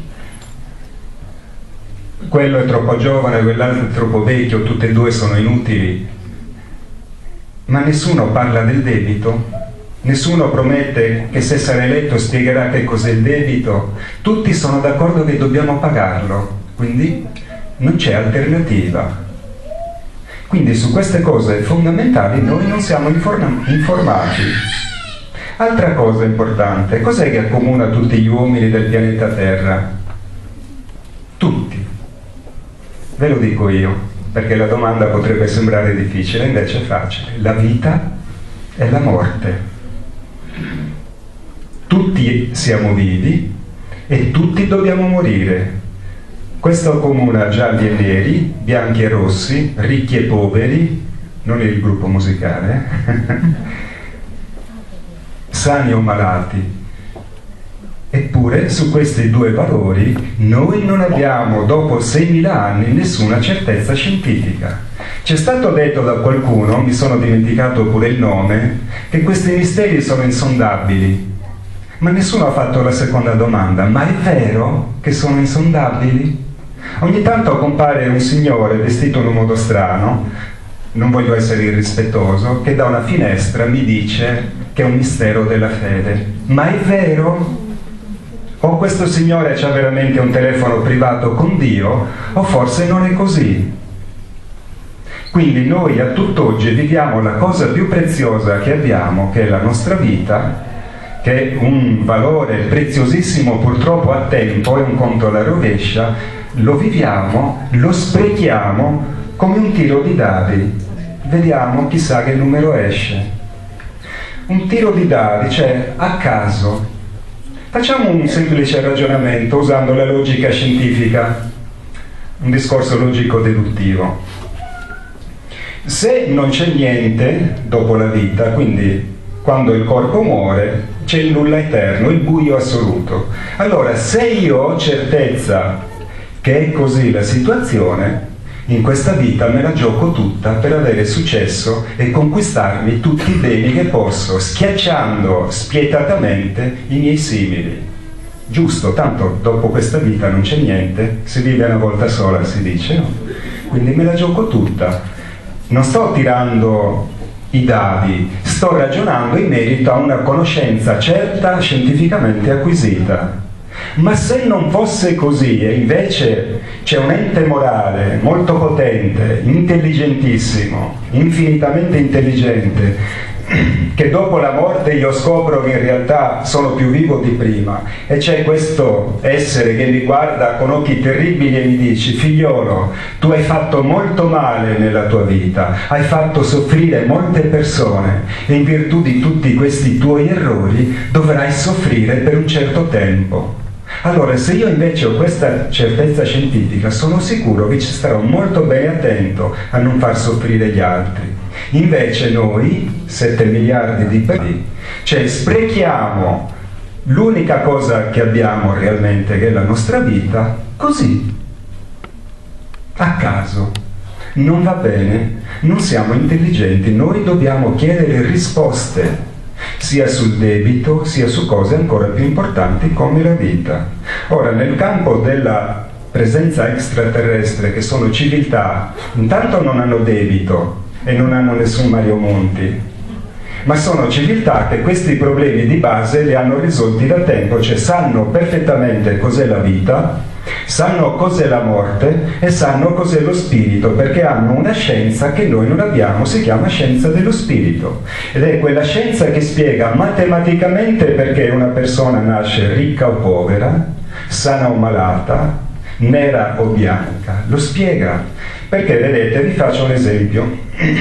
quello è troppo giovane, quell'altro è troppo vecchio, tutte e due sono inutili. Ma nessuno parla del debito. Nessuno promette che se sarà eletto spiegherà che cos'è il debito. Tutti sono d'accordo che dobbiamo pagarlo, quindi non c'è alternativa. Quindi su queste cose fondamentali noi non siamo inform- informati. Altra cosa importante, cos'è che accomuna tutti gli uomini del pianeta Terra? Tutti. Ve lo dico io, perché la domanda potrebbe sembrare difficile, invece è facile. La vita e la morte. Tutti siamo vivi e tutti dobbiamo morire. Questo accomuna gialli e neri, bianchi e rossi, ricchi e poveri, non il gruppo musicale, eh? Sani o malati. Eppure su questi due valori noi non abbiamo, dopo seimila anni, nessuna certezza scientifica. C'è stato detto da qualcuno, mi sono dimenticato pure il nome, che questi misteri sono insondabili. Ma nessuno ha fatto la seconda domanda, ma è vero che sono insondabili? Ogni tanto compare un signore vestito in un modo strano, non voglio essere irrispettoso, che da una finestra mi dice che è un mistero della fede. Ma è vero? O questo signore ha veramente un telefono privato con Dio, o forse non è così. Quindi noi a tutt'oggi viviamo la cosa più preziosa che abbiamo, che è la nostra vita, che è un valore preziosissimo purtroppo a tempo, è un conto alla rovescia, lo viviamo, lo sprechiamo come un tiro di dadi. Vediamo chissà che numero esce. Un tiro di dadi, cioè a caso. Facciamo un semplice ragionamento usando la logica scientifica, un discorso logico-deduttivo. Se non c'è niente dopo la vita, quindi quando il corpo muore, c'è il nulla eterno, il buio assoluto. Allora, se io ho certezza che è così la situazione, in questa vita me la gioco tutta per avere successo e conquistarmi tutti i beni che posso, schiacciando spietatamente i miei simili. Giusto, tanto dopo questa vita non c'è niente, si vive una volta sola, si dice, no? Quindi me la gioco tutta. Non sto tirando i dadi, sto ragionando in merito a una conoscenza certa, scientificamente acquisita. Ma se non fosse così e invece c'è un ente morale molto potente, intelligentissimo, infinitamente intelligente, che dopo la morte io scopro che in realtà sono più vivo di prima, e c'è questo essere che mi guarda con occhi terribili e mi dice: figliolo, tu hai fatto molto male nella tua vita, hai fatto soffrire molte persone e in virtù di tutti questi tuoi errori dovrai soffrire per un certo tempo. Allora, se io invece ho questa certezza scientifica, sono sicuro che ci starò molto bene attento a non far soffrire gli altri. Invece noi, sette miliardi di persone, cioè sprechiamo l'unica cosa che abbiamo realmente, che è la nostra vita, così, a caso. Non va bene, non siamo intelligenti, noi dobbiamo chiedere risposte, sia sul debito, sia su cose ancora più importanti come la vita. Ora, nel campo della presenza extraterrestre, che sono civiltà, intanto non hanno debito e non hanno nessun Mario Monti, ma sono civiltà che questi problemi di base li hanno risolti da tempo, cioè sanno perfettamente cos'è la vita, sanno cos'è la morte e sanno cos'è lo spirito, perché hanno una scienza che noi non abbiamo, si chiama scienza dello spirito, ed è quella scienza che spiega matematicamente perché una persona nasce ricca o povera, sana o malata, nera o bianca, lo spiega. Perché, vedete, vi faccio un esempio.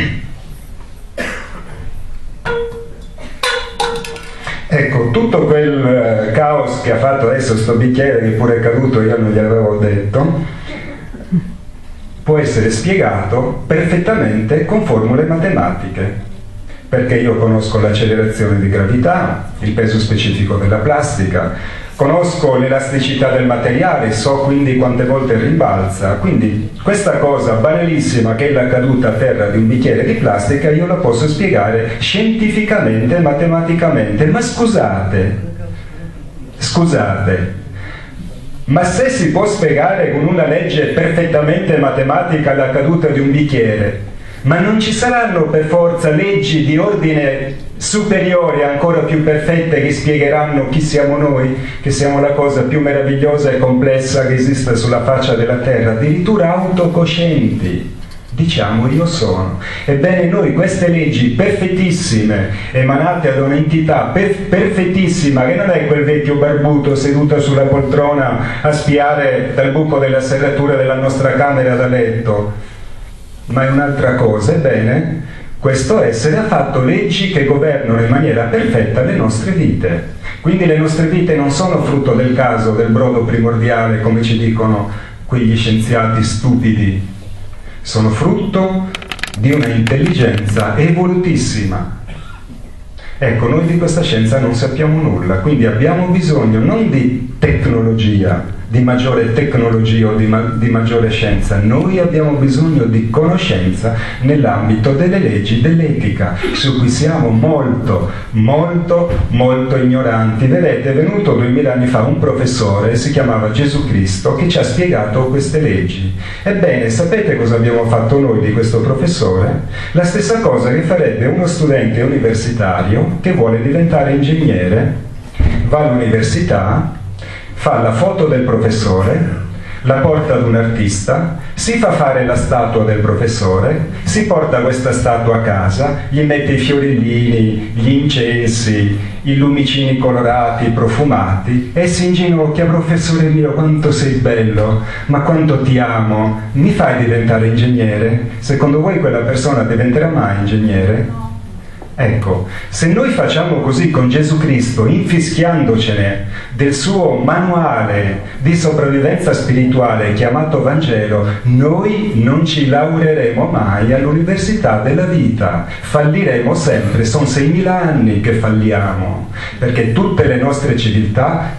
Ecco, tutto quel caos che ha fatto adesso sto bicchiere, che pure è caduto, io non gli avevo detto, può essere spiegato perfettamente con formule matematiche, perché io conosco l'accelerazione di gravità, il peso specifico della plastica, conosco l'elasticità del materiale, so quindi quante volte rimbalza, quindi questa cosa banalissima che è la caduta a terra di un bicchiere di plastica io la posso spiegare scientificamente, matematicamente. Ma scusate, scusate, ma se si può spiegare con una legge perfettamente matematica la caduta di un bicchiere, ma non ci saranno per forza leggi di ordine superiore ancora più perfette che spiegheranno chi siamo noi, che siamo la cosa più meravigliosa e complessa che esista sulla faccia della terra, addirittura autocoscienti, diciamo io sono. Ebbene, noi queste leggi perfettissime, emanate da un'entità per perfettissima, che non è quel vecchio barbuto seduto sulla poltrona a spiare dal buco della serratura della nostra camera da letto, ma è un'altra cosa. Ebbene, questo essere ha fatto leggi che governano in maniera perfetta le nostre vite. Quindi le nostre vite non sono frutto del caso, del brodo primordiale, come ci dicono quegli scienziati stupidi, sono frutto di una intelligenza evolutissima. Ecco, noi di questa scienza non sappiamo nulla, quindi abbiamo bisogno non di tecnologia, di maggiore tecnologia o di, ma di maggiore scienza, noi abbiamo bisogno di conoscenza nell'ambito delle leggi dell'etica, su cui siamo molto, molto, molto ignoranti. Vedete, è venuto duemila anni fa un professore, si chiamava Gesù Cristo, che ci ha spiegato queste leggi. Ebbene, sapete cosa abbiamo fatto noi di questo professore? La stessa cosa che farebbe uno studente universitario che vuole diventare ingegnere, va all'università, fa la foto del professore, la porta ad un artista, si fa fare la statua del professore, si porta questa statua a casa, gli mette i fiorellini, gli incensi, i lumicini colorati, profumati, e si inginocchia: professore mio, quanto sei bello, ma quanto ti amo, mi fai diventare ingegnere? Secondo voi quella persona diventerà mai ingegnere? Ecco, se noi facciamo così con Gesù Cristo, infischiandocene del suo manuale di sopravvivenza spirituale chiamato Vangelo, noi non ci laureeremo mai all'università della vita, falliremo sempre. Sono seimila anni che falliamo, perché tutte le nostre civiltà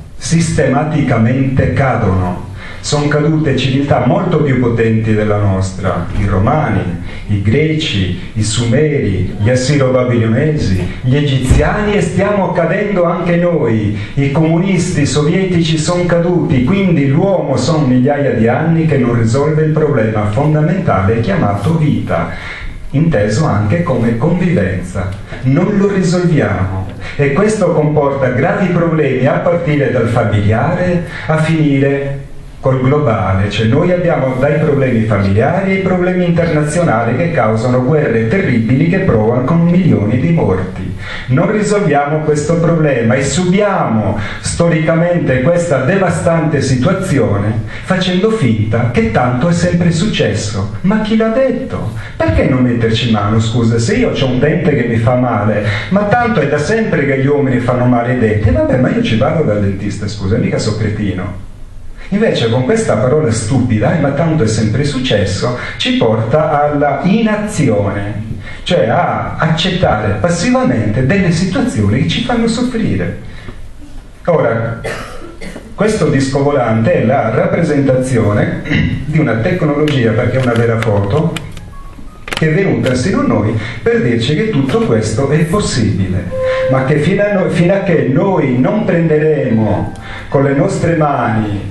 sistematicamente cadono. Sono cadute civiltà molto più potenti della nostra: i Romani, i Greci, i Sumeri, gli Assiro-Babilonesi, gli Egiziani, e stiamo cadendo anche noi. I comunisti sovietici sono caduti, quindi l'uomo sono migliaia di anni che non risolve il problema fondamentale chiamato vita, inteso anche come convivenza. Non lo risolviamo, e questo comporta gravi problemi a partire dal familiare a finire col globale. Cioè noi abbiamo dai problemi familiari ai problemi internazionali che causano guerre terribili che provano con milioni di morti. Non risolviamo questo problema e subiamo storicamente questa devastante situazione facendo finta che tanto è sempre successo. Ma chi l'ha detto? Perché non metterci mano? Scusa, se io ho un dente che mi fa male, ma tanto è da sempre che gli uomini fanno male i denti, vabbè, ma io ci vado dal dentista, scusa, mica so cretino. Invece con questa parola stupida, eh, ma tanto è sempre successo, ci porta alla inazione, cioè a accettare passivamente delle situazioni che ci fanno soffrire. Ora, questo disco volante è la rappresentazione di una tecnologia, perché è una vera foto, che è venuta sino a noi per dirci che tutto questo è possibile, ma che fino a, noi, fino a che noi non prenderemo con le nostre mani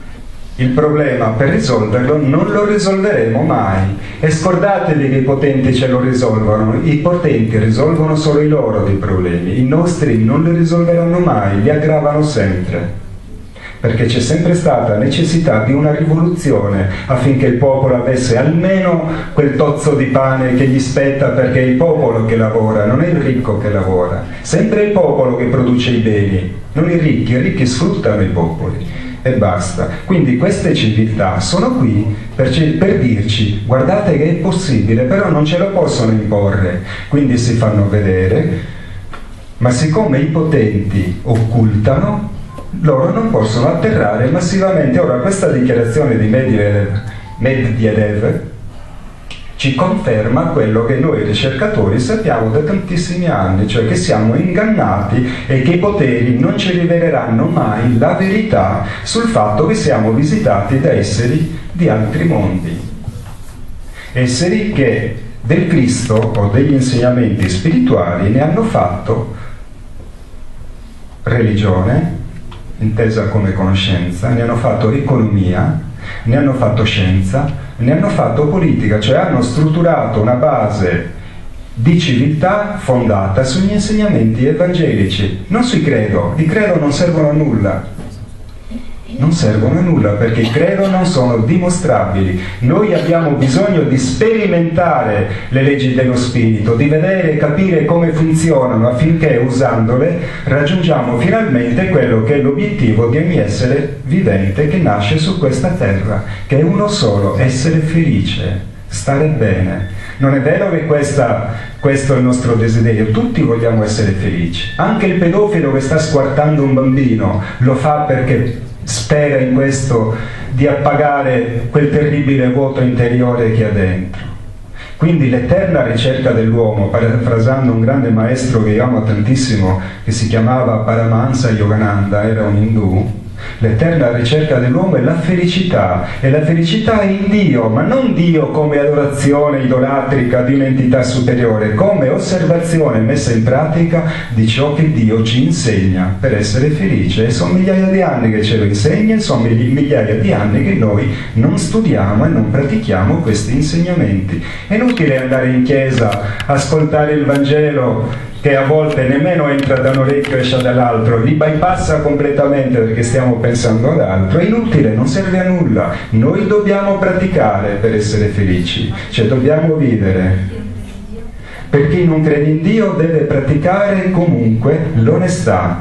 il problema per risolverlo, non lo risolveremo mai. E scordatevi che i potenti ce lo risolvono. I potenti risolvono solo i loro dei problemi, i nostri non li risolveranno mai, li aggravano sempre, perché c'è sempre stata necessità di una rivoluzione affinché il popolo avesse almeno quel tozzo di pane che gli spetta, perché è il popolo che lavora, non è il ricco che lavora. Sempre il popolo che produce i beni, non i ricchi. I ricchi sfruttano i popoli e basta. Quindi queste civiltà sono qui per, per dirci: guardate che è possibile, però non ce lo possono imporre, quindi si fanno vedere, ma siccome i potenti occultano, loro non possono atterrare massivamente. Ora, questa dichiarazione di Medvedev, Medvedev ci conferma quello che noi ricercatori sappiamo da tantissimi anni, cioè che siamo ingannati e che i poteri non ci riveleranno mai la verità sul fatto che siamo visitati da esseri di altri mondi, esseri che del Cristo o degli insegnamenti spirituali ne hanno fatto religione, intesa come conoscenza, ne hanno fatto economia, ne hanno fatto scienza, ne hanno fatto politica, cioè hanno strutturato una base di civiltà fondata sugli insegnamenti evangelici, non sui credo. I credo non servono a nulla, non servono a nulla perché i credo non sono dimostrabili. Noi abbiamo bisogno di sperimentare le leggi dello spirito, di vedere e capire come funzionano, affinché usandole raggiungiamo finalmente quello che è l'obiettivo di ogni essere vivente che nasce su questa terra, che è uno solo: essere felice, stare bene. Non è vero che questa, questo è il nostro desiderio? Tutti vogliamo essere felici. Anche il pedofilo che sta squartando un bambino lo fa perché spera in questo di appagare quel terribile vuoto interiore che ha dentro. Quindi l'eterna ricerca dell'uomo, parafrasando un grande maestro che io amo tantissimo, che si chiamava Paramahansa Yogananda, era un indù, L'eterna ricerca dell'uomo è la felicità, e la felicità è in Dio, ma non Dio come adorazione idolatrica di un'entità superiore, come osservazione messa in pratica di ciò che Dio ci insegna per essere felice. E sono migliaia di anni che ce lo insegna, e sono migliaia di anni che noi non studiamo e non pratichiamo questi insegnamenti. È inutile andare in chiesa, ascoltare il Vangelo che a volte nemmeno entra da un orecchio e esce dall'altro, li bypassa completamente perché stiamo pensando ad altro. È inutile, non serve a nulla. Noi dobbiamo praticare per essere felici, cioè dobbiamo vivere. Per chi non crede in Dio deve praticare comunque l'onestà.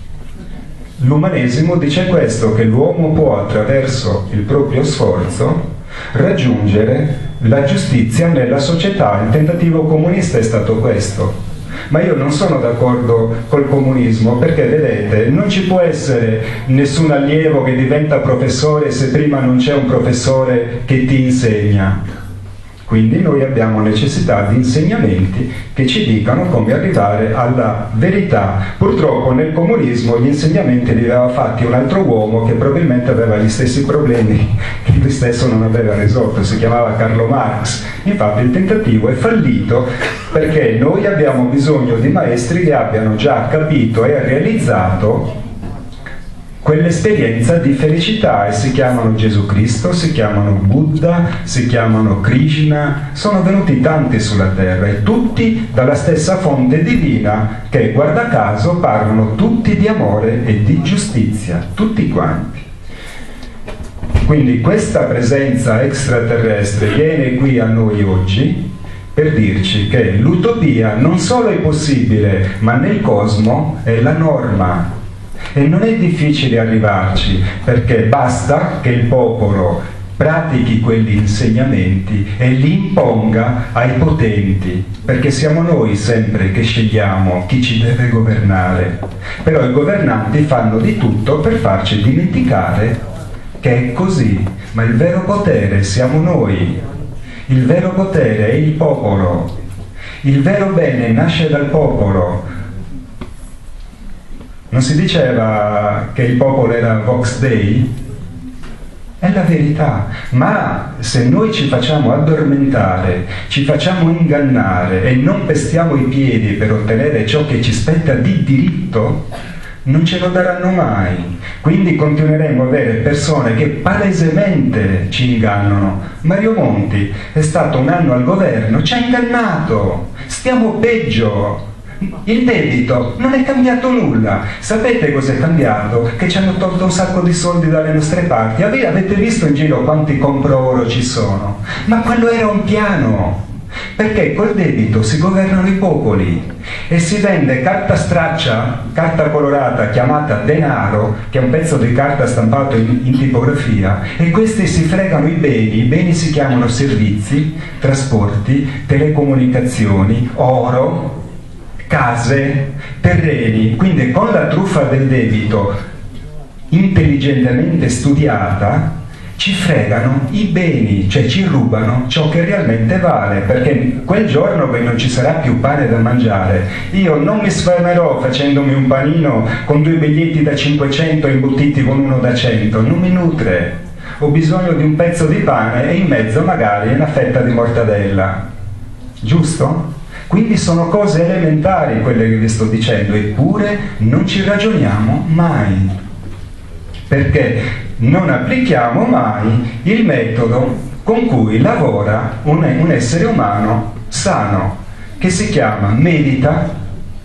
L'umanesimo dice questo, che l'uomo può attraverso il proprio sforzo raggiungere la giustizia nella società. Il tentativo comunista è stato questo. Ma io non sono d'accordo col comunismo, perché vedete, non ci può essere nessun allievo che diventa professore se prima non c'è un professore che ti insegna. Quindi noi abbiamo necessità di insegnamenti che ci dicano come arrivare alla verità. Purtroppo nel comunismo gli insegnamenti li aveva fatti un altro uomo che probabilmente aveva gli stessi problemi che lui stesso non aveva risolto, si chiamava Carlo Marx. Infatti il tentativo è fallito perché noi abbiamo bisogno di maestri che abbiano già capito e realizzato quell'esperienza di felicità, e si chiamano Gesù Cristo, si chiamano Buddha, si chiamano Krishna. Sono venuti tanti sulla terra e tutti dalla stessa fonte divina, che guarda caso parlano tutti di amore e di giustizia, tutti quanti. Quindi questa presenza extraterrestre viene qui a noi oggi per dirci che l'utopia non solo è possibile, ma nel cosmo è la norma. E non è difficile arrivarci, perché basta che il popolo pratichi quegli insegnamenti e li imponga ai potenti, perché siamo noi sempre che scegliamo chi ci deve governare. Però i governanti fanno di tutto per farci dimenticare che è così, ma il vero potere siamo noi, il vero potere è il popolo, il vero bene nasce dal popolo. Non si diceva che il popolo era Vox Dei? È la verità, ma se noi ci facciamo addormentare, ci facciamo ingannare e non pestiamo i piedi per ottenere ciò che ci spetta di diritto, non ce lo daranno mai. Quindi continueremo ad avere persone che palesemente ci ingannano. Mario Monti è stato un anno al governo, ci ha ingannato, stiamo peggio. Il debito non è cambiato nulla. Sapete cos'è cambiato? Che ci hanno tolto un sacco di soldi dalle nostre parti. Avete visto in giro quanti compro oro ci sono? Ma quello era un piano, perché col debito si governano i popoli e si vende carta straccia, carta colorata chiamata denaro, che è un pezzo di carta stampato in, in tipografia, e questi si fregano i beni. I beni si chiamano servizi, trasporti, telecomunicazioni, oro, case, terreni. Quindi con la truffa del debito intelligentemente studiata ci fregano i beni, cioè ci rubano ciò che realmente vale, perché quel giorno che non ci sarà più pane da mangiare, io non mi sfermerò facendomi un panino con due biglietti da cinquecento imbottiti con uno da cento, non mi nutre, ho bisogno di un pezzo di pane e in mezzo magari una fetta di mortadella, giusto? Quindi sono cose elementari quelle che vi sto dicendo, eppure non ci ragioniamo mai, perché non applichiamo mai il metodo con cui lavora un, un essere umano sano, che si chiama medita,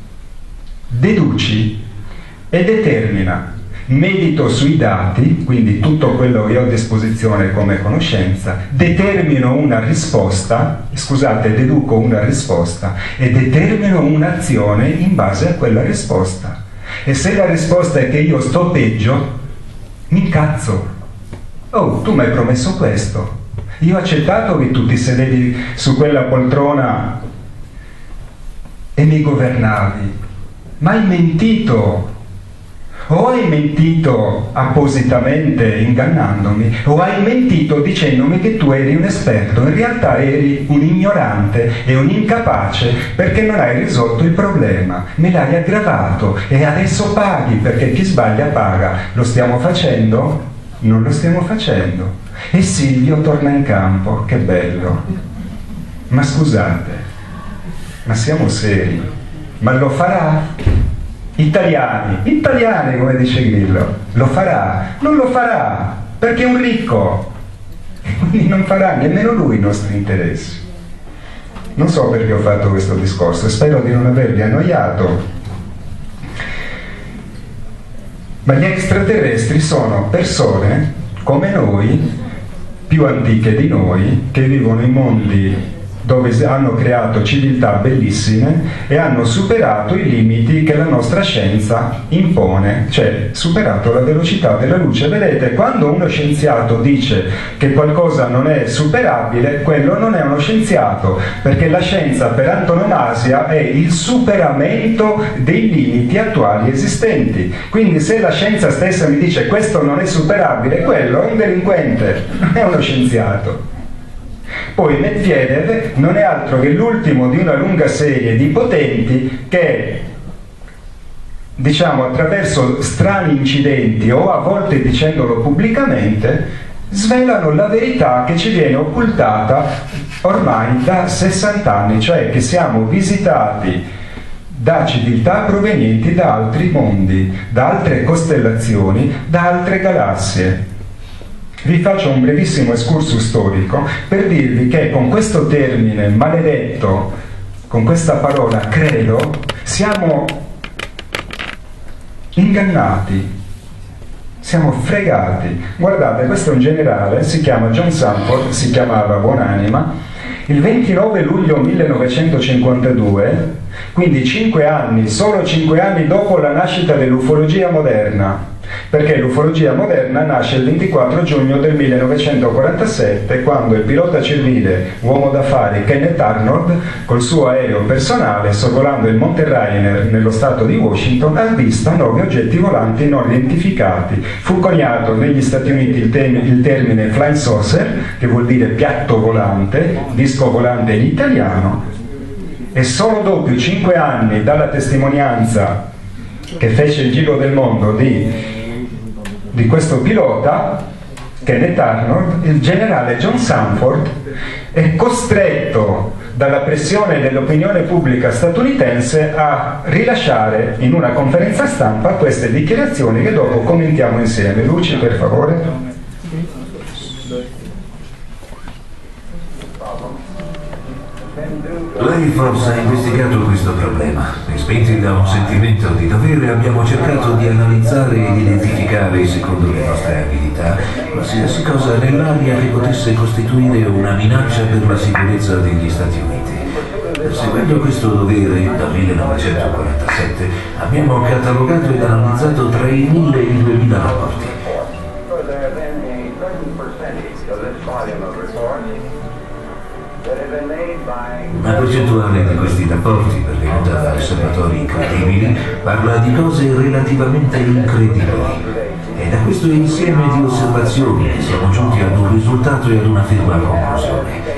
deduci e determina. Medito sui dati, quindi tutto quello che ho a disposizione come conoscenza, determino una risposta, scusate, deduco una risposta e determino un'azione in base a quella risposta. E se la risposta è che io sto peggio, mi incazzo. Oh, tu mi hai promesso questo. Io ho accettato che tu ti sedevi su quella poltrona e mi governavi, ma hai mentito. O hai mentito appositamente ingannandomi, o hai mentito dicendomi che tu eri un esperto, in realtà eri un ignorante e un incapace perché non hai risolto il problema, me l'hai aggravato e adesso paghi perché chi sbaglia paga. Lo stiamo facendo? Non lo stiamo facendo. E Silvio torna in campo, che bello. Ma scusate, ma siamo seri? Ma lo farà? Italiani, italiani come dice Grillo, lo farà? Non lo farà, perché è un ricco, quindi non farà nemmeno lui i nostri interessi. Non so perché ho fatto questo discorso, spero di non avervi annoiato, ma gli extraterrestri sono persone come noi, più antiche di noi, che vivono in mondi dove hanno creato civiltà bellissime e hanno superato i limiti che la nostra scienza impone, cioè superato la velocità della luce. Vedete, quando uno scienziato dice che qualcosa non è superabile, quello non è uno scienziato, perché la scienza per antonomasia è il superamento dei limiti attuali esistenti. Quindi se la scienza stessa mi dice questo non è superabile, quello è un delinquente, non è uno scienziato. Poi Medvedev non è altro che l'ultimo di una lunga serie di potenti che, diciamo, attraverso strani incidenti o a volte dicendolo pubblicamente, svelano la verità che ci viene occultata ormai da sessanta anni, cioè che siamo visitati da civiltà provenienti da altri mondi, da altre costellazioni, da altre galassie. Vi faccio un brevissimo excursus storico per dirvi che con questo termine maledetto, con questa parola credo, siamo ingannati, siamo fregati. Guardate, questo è un generale, si chiama John Sanford, si chiamava buonanima, il ventinove luglio millenovecentocinquantadue, quindi cinque anni, solo cinque anni dopo la nascita dell'ufologia moderna, perché l'ufologia moderna nasce il ventiquattro giugno del millenovecentoquarantasette, quando il pilota civile, uomo d'affari Kenneth Arnold, col suo aereo personale, sorvolando il Monte Rainier nello stato di Washington, avvista nove oggetti volanti non identificati. Fu coniato negli Stati Uniti il, il termine flying saucer, che vuol dire piatto volante, disco volante in italiano, e solo dopo cinque anni dalla testimonianza che fece il giro del mondo di di questo pilota, Kenneth Arnold, il generale John Sanford è costretto dalla pressione dell'opinione pubblica statunitense a rilasciare in una conferenza stampa queste dichiarazioni che dopo commentiamo insieme. Luci, per favore. Lei forse ha investigato questo problema e, spinti da un sentimento di dovere, abbiamo cercato di analizzare ed identificare, secondo le nostre abilità, qualsiasi cosa nell'aria che potesse costituire una minaccia per la sicurezza degli Stati Uniti. Perseguendo questo dovere, da millenovecentoquarantasette abbiamo catalogato ed analizzato tra i mille e i duemila rapporti. Una percentuale di questi rapporti, pervenuta da osservatori incredibili, parla di cose relativamente incredibili. È da questo insieme di osservazioni che siamo giunti ad un risultato e ad una ferma conclusione.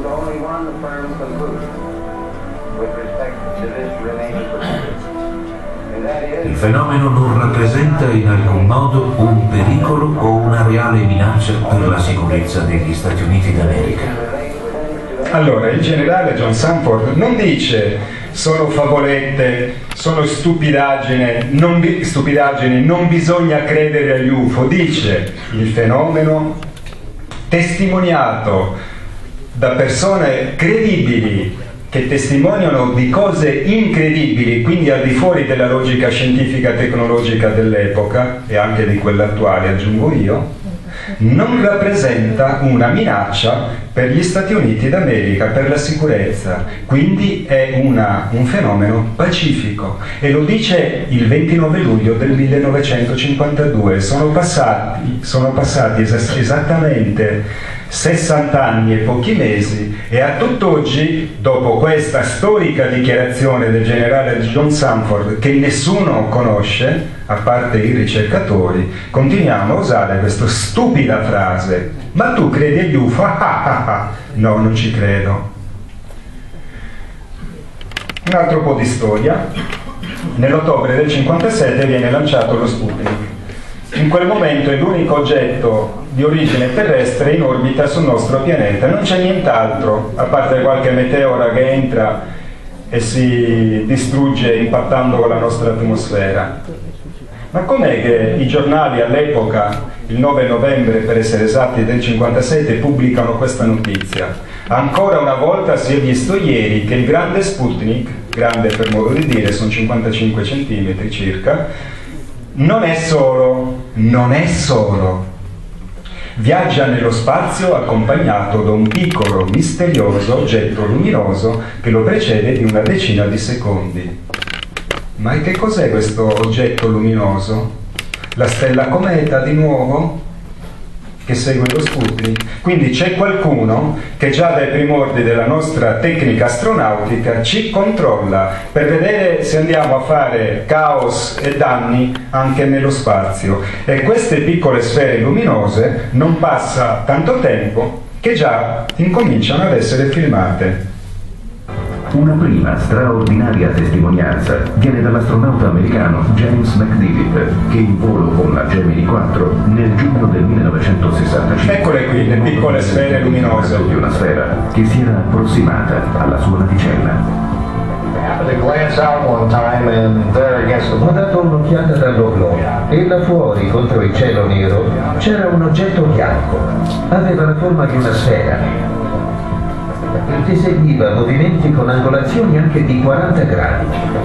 Il fenomeno non rappresenta in alcun modo un pericolo o una reale minaccia per la sicurezza degli Stati Uniti d'America. Allora, il generale John Sanford non dice sono favolette, sono stupidaggini, non, bi- stupidaggini, non bisogna credere agli U F O, dice il fenomeno testimoniato da persone credibili che testimoniano di cose incredibili, quindi al di fuori della logica scientifica tecnologica dell'epoca e anche di quella attuale, aggiungo io, non rappresenta una minaccia per gli Stati Uniti d'America, per la sicurezza, quindi è una, un fenomeno pacifico, e lo dice il ventinove luglio del millenovecentocinquantadue. Sono passati, sono passati es- esattamente sessanta anni e pochi mesi, e a tutt'oggi, dopo questa storica dichiarazione del generale John Sanford, che nessuno conosce, a parte i ricercatori, continuiamo a usare questa stupida frase: ma tu credi agli U F O? No, non ci credo. Un altro po' di storia. Nell'ottobre del cinquantasette viene lanciato lo Sputnik. In quel momento è l'unico oggetto di origine terrestre in orbita sul nostro pianeta. Non c'è nient'altro, a parte qualche meteora che entra e si distrugge impattando con la nostra atmosfera. Ma com'è che i giornali all'epoca, il nove novembre per essere esatti del cinquantasette, pubblicano questa notizia? Ancora una volta si è visto ieri che il grande Sputnik, grande per modo di dire, sono cinquantacinque centimetri circa, non è solo, non è solo, viaggia nello spazio accompagnato da un piccolo, misterioso oggetto luminoso che lo precede di una decina di secondi. Ma che cos'è questo oggetto luminoso? La stella cometa di nuovo? Che segue lo Sputnik? Quindi c'è qualcuno che già dai primordi della nostra tecnica astronautica ci controlla per vedere se andiamo a fare caos e danni anche nello spazio. E queste piccole sfere luminose non passa tanto tempo che già incominciano ad essere filmate. Una prima straordinaria testimonianza viene dall'astronauta americano James McDivitt, che in volo con la Gemini quattro nel giugno del millenovecentosessantacinque, eccole qui, le piccole sfere luminose, di una sfera che si era approssimata alla sua navicella. Ho dato un'occhiata dall'orlo e là fuori, contro il cielo nero, c'era un oggetto bianco. Aveva la forma di una sfera che seguiva movimenti con angolazioni anche di quaranta gradi.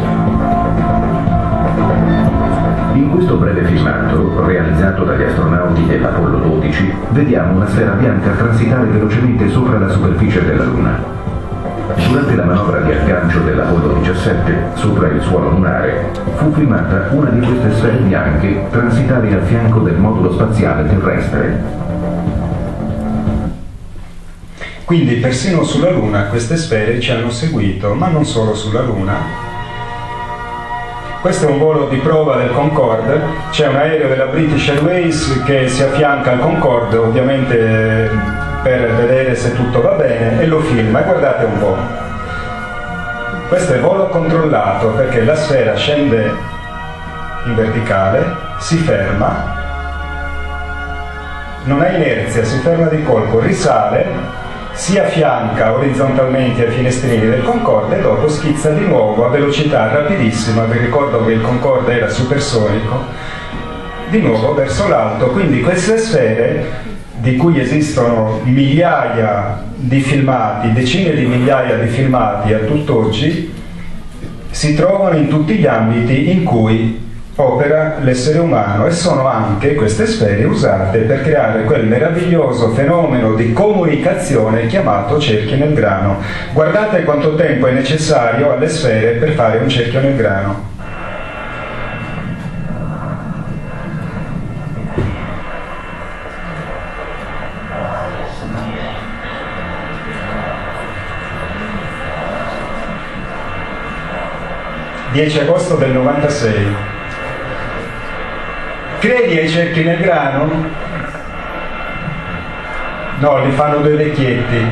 In questo breve filmato, realizzato dagli astronauti dell'Apollo dodici, vediamo una sfera bianca transitare velocemente sopra la superficie della Luna. Durante la manovra di aggancio dell'Apollo diciassette, sopra il suolo lunare, fu filmata una di queste sfere bianche transitare al fianco del modulo spaziale terrestre. Quindi persino sulla Luna queste sfere ci hanno seguito, ma non solo sulla Luna. Questo è un volo di prova del Concorde, c'è un aereo della British Airways che si affianca al Concorde, ovviamente per vedere se tutto va bene, e lo filma. E guardate un po'. Questo è volo controllato, perché la sfera scende in verticale, si ferma, non ha inerzia, si ferma di colpo, risale, si affianca orizzontalmente ai finestrini del Concorde e dopo schizza di nuovo a velocità rapidissima, vi ricordo che il Concorde era supersonico, di nuovo verso l'alto. Quindi queste sfere, di cui esistono migliaia di filmati, decine di migliaia di filmati a tutt'oggi, si trovano in tutti gli ambiti in cui opera l'essere umano, e sono anche queste sfere usate per creare quel meraviglioso fenomeno di comunicazione chiamato cerchio nel grano. Guardate quanto tempo è necessario alle sfere per fare un cerchio nel grano. dieci agosto del novantasei. Credi ai cerchi nel grano? No, li fanno due vecchietti.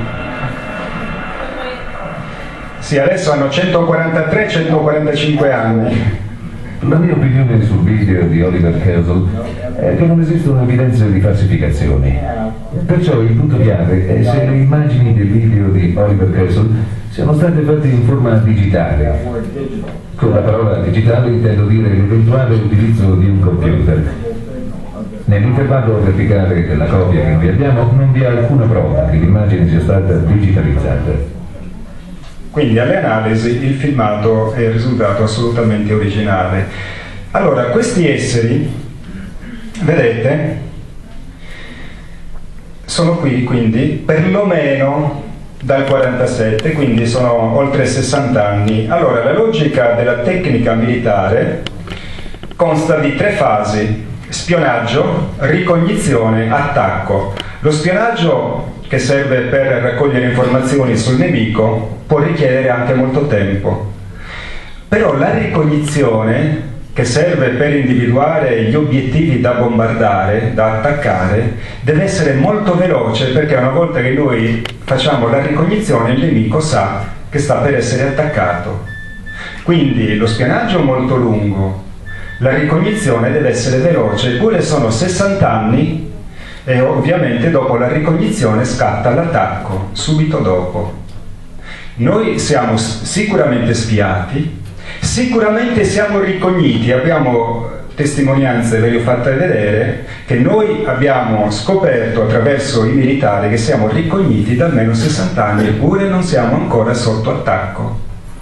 Sì, adesso hanno centoquarantatré centoquarantacinque anni. La mia opinione sul video di Oliver Castle è che non esistono evidenze di falsificazioni. Perciò il punto chiave è se le immagini del video di Oliver Castle siano state fatte in forma digitale. Con la parola digitale intendo dire l'eventuale utilizzo di un computer. Nell'intervallo verticale della copia che noi abbiamo non vi è alcuna prova che l'immagine sia stata digitalizzata. Quindi alle analisi il filmato è risultato assolutamente originale. Allora, questi esseri, vedete, sono qui quindi perlomeno dal quarantasette, quindi sono oltre sessanta anni. Allora, la logica della tecnica militare consta di tre fasi: spionaggio, ricognizione, attacco. Lo spionaggio che serve per raccogliere informazioni sul nemico può richiedere anche molto tempo. Però la ricognizione, che serve per individuare gli obiettivi da bombardare, da attaccare, deve essere molto veloce, perché una volta che noi facciamo la ricognizione il nemico sa che sta per essere attaccato. Quindi lo spionaggio è molto lungo, la ricognizione deve essere veloce, eppure sono sessanta anni e ovviamente dopo la ricognizione scatta l'attacco, subito dopo. Noi siamo sicuramente spiati, sicuramente siamo ricogniti, abbiamo testimonianze, ve le ho fatte vedere, che noi abbiamo scoperto attraverso i militari che siamo ricogniti da almeno sessanta anni, eppure non siamo ancora sotto attacco.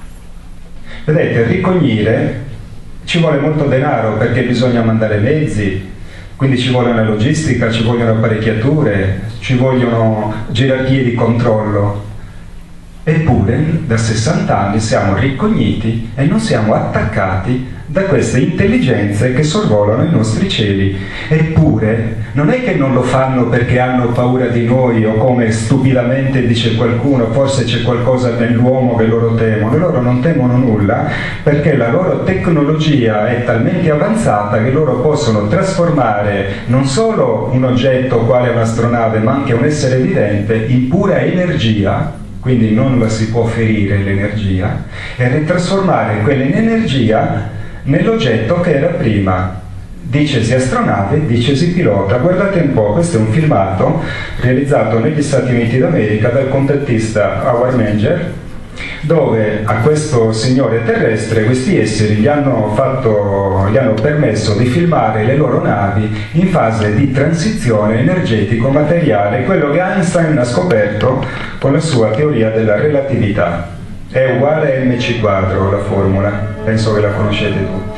Vedete, ricognire ci vuole molto denaro, perché bisogna mandare mezzi, quindi ci vuole una logistica, ci vogliono apparecchiature, ci vogliono gerarchie di controllo. Eppure da sessanta anni siamo ricogniti e non siamo attaccati da queste intelligenze che sorvolano i nostri cieli. Eppure non è che non lo fanno perché hanno paura di noi, o come stupidamente dice qualcuno, forse c'è qualcosa nell'uomo che loro temono. Loro non temono nulla, perché la loro tecnologia è talmente avanzata che loro possono trasformare non solo un oggetto quale un'astronave, ma anche un essere vivente in pura energia, quindi non la si può ferire l'energia, e ritrasformare quella in energia nell'oggetto che era prima. Dicesi astronave, dicesi pilota. Guardate un po', questo è un filmato realizzato negli Stati Uniti d'America dal contattista Howard Menger, dove a questo signore terrestre questi esseri gli hanno, fatto, gli hanno permesso di filmare le loro navi in fase di transizione energetico-materiale, quello che Einstein ha scoperto con la sua teoria della relatività. È uguale a mc quadro la formula, penso che la conoscete tutti.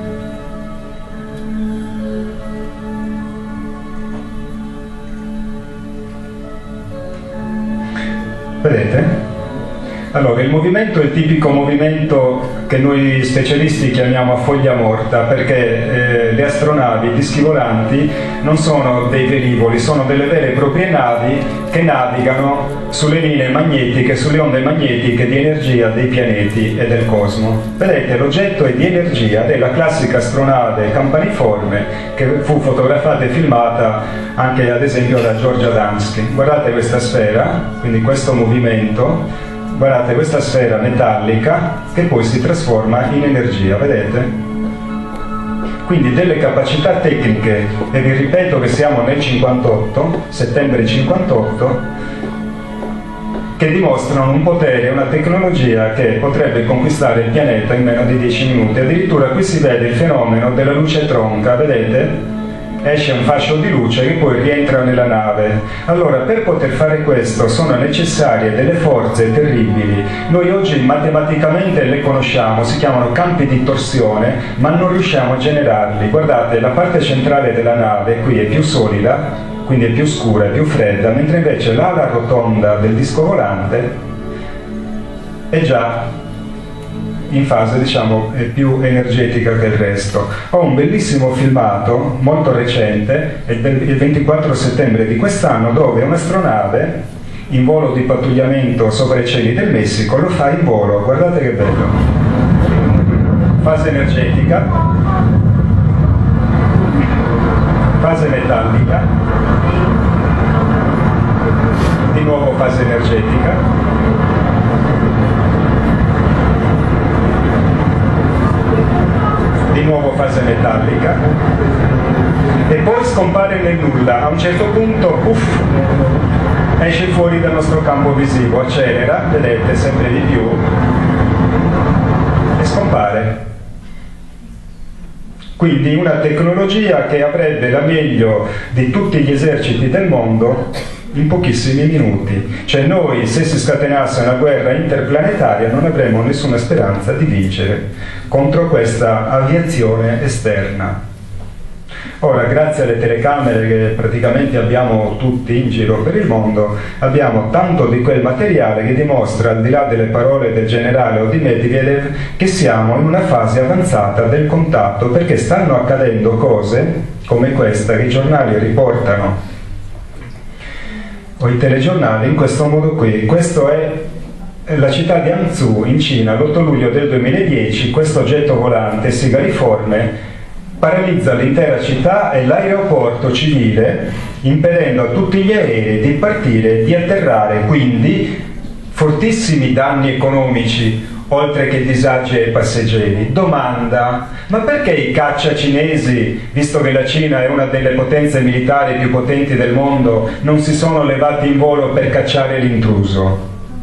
Vedete? Allora, il movimento è il tipico movimento che noi specialisti chiamiamo a foglia morta, perché eh, le astronavi, i dischi volanti, non sono dei velivoli, sono delle vere e proprie navi che navigano sulle linee magnetiche, sulle onde magnetiche di energia dei pianeti e del cosmo. Vedete, l'oggetto è di energia ed è la classica astronave campaniforme che fu fotografata e filmata anche ad esempio da George Adamski. Guardate questa sfera, quindi questo movimento. Guardate questa sfera metallica che poi si trasforma in energia, vedete? Quindi delle capacità tecniche, e vi ripeto che siamo nel cinquantotto, settembre cinquantotto, che dimostrano un potere, una tecnologia che potrebbe conquistare il pianeta in meno di dieci minuti. Addirittura qui si vede il fenomeno della luce tronca, vedete? Esce un fascio di luce che poi rientra nella nave. Allora, per poter fare questo sono necessarie delle forze terribili. Noi oggi matematicamente le conosciamo, si chiamano campi di torsione, ma non riusciamo a generarli. Guardate, la parte centrale della nave qui è più solida, quindi è più scura, è più fredda, mentre invece l'ala rotonda del disco volante è già in fase, diciamo, è più energetica che il resto. Ho un bellissimo filmato molto recente, è del, il ventiquattro settembre di quest'anno, dove un'astronave in volo di pattugliamento sopra i cieli del Messico lo fa in volo. Guardate che bello. Fase energetica, fase metallica, di nuovo fase energetica, di nuovo fase metallica, e poi scompare nel nulla. A un certo punto, uff, esce fuori dal nostro campo visivo, accelera, vedete, sempre di più, e scompare. Quindi una tecnologia che avrebbe la meglio di tutti gli eserciti del mondo in pochissimi minuti. Cioè noi, se si scatenasse una guerra interplanetaria, non avremmo nessuna speranza di vincere contro questa aviazione esterna. Ora, grazie alle telecamere che praticamente abbiamo tutti in giro per il mondo, abbiamo tanto di quel materiale che dimostra, al di là delle parole del generale o di Medvedev, che siamo in una fase avanzata del contatto, perché stanno accadendo cose come questa che i giornali riportano. o i telegiornali in questo modo qui. Questo è la città di Hangzhou in Cina, l'otto luglio del duemiladieci. Questo oggetto volante sigariforme paralizza l'intera città e l'aeroporto civile, impedendo a tutti gli aerei di partire e di atterrare, quindi fortissimi danni economici oltre che disagi ai passeggeri. Domanda: ma perché i caccia cinesi, visto che la Cina è una delle potenze militari più potenti del mondo, non si sono levati in volo per cacciare l'intruso?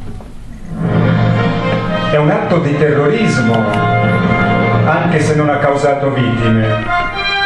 È un atto di terrorismo, anche se non ha causato vittime.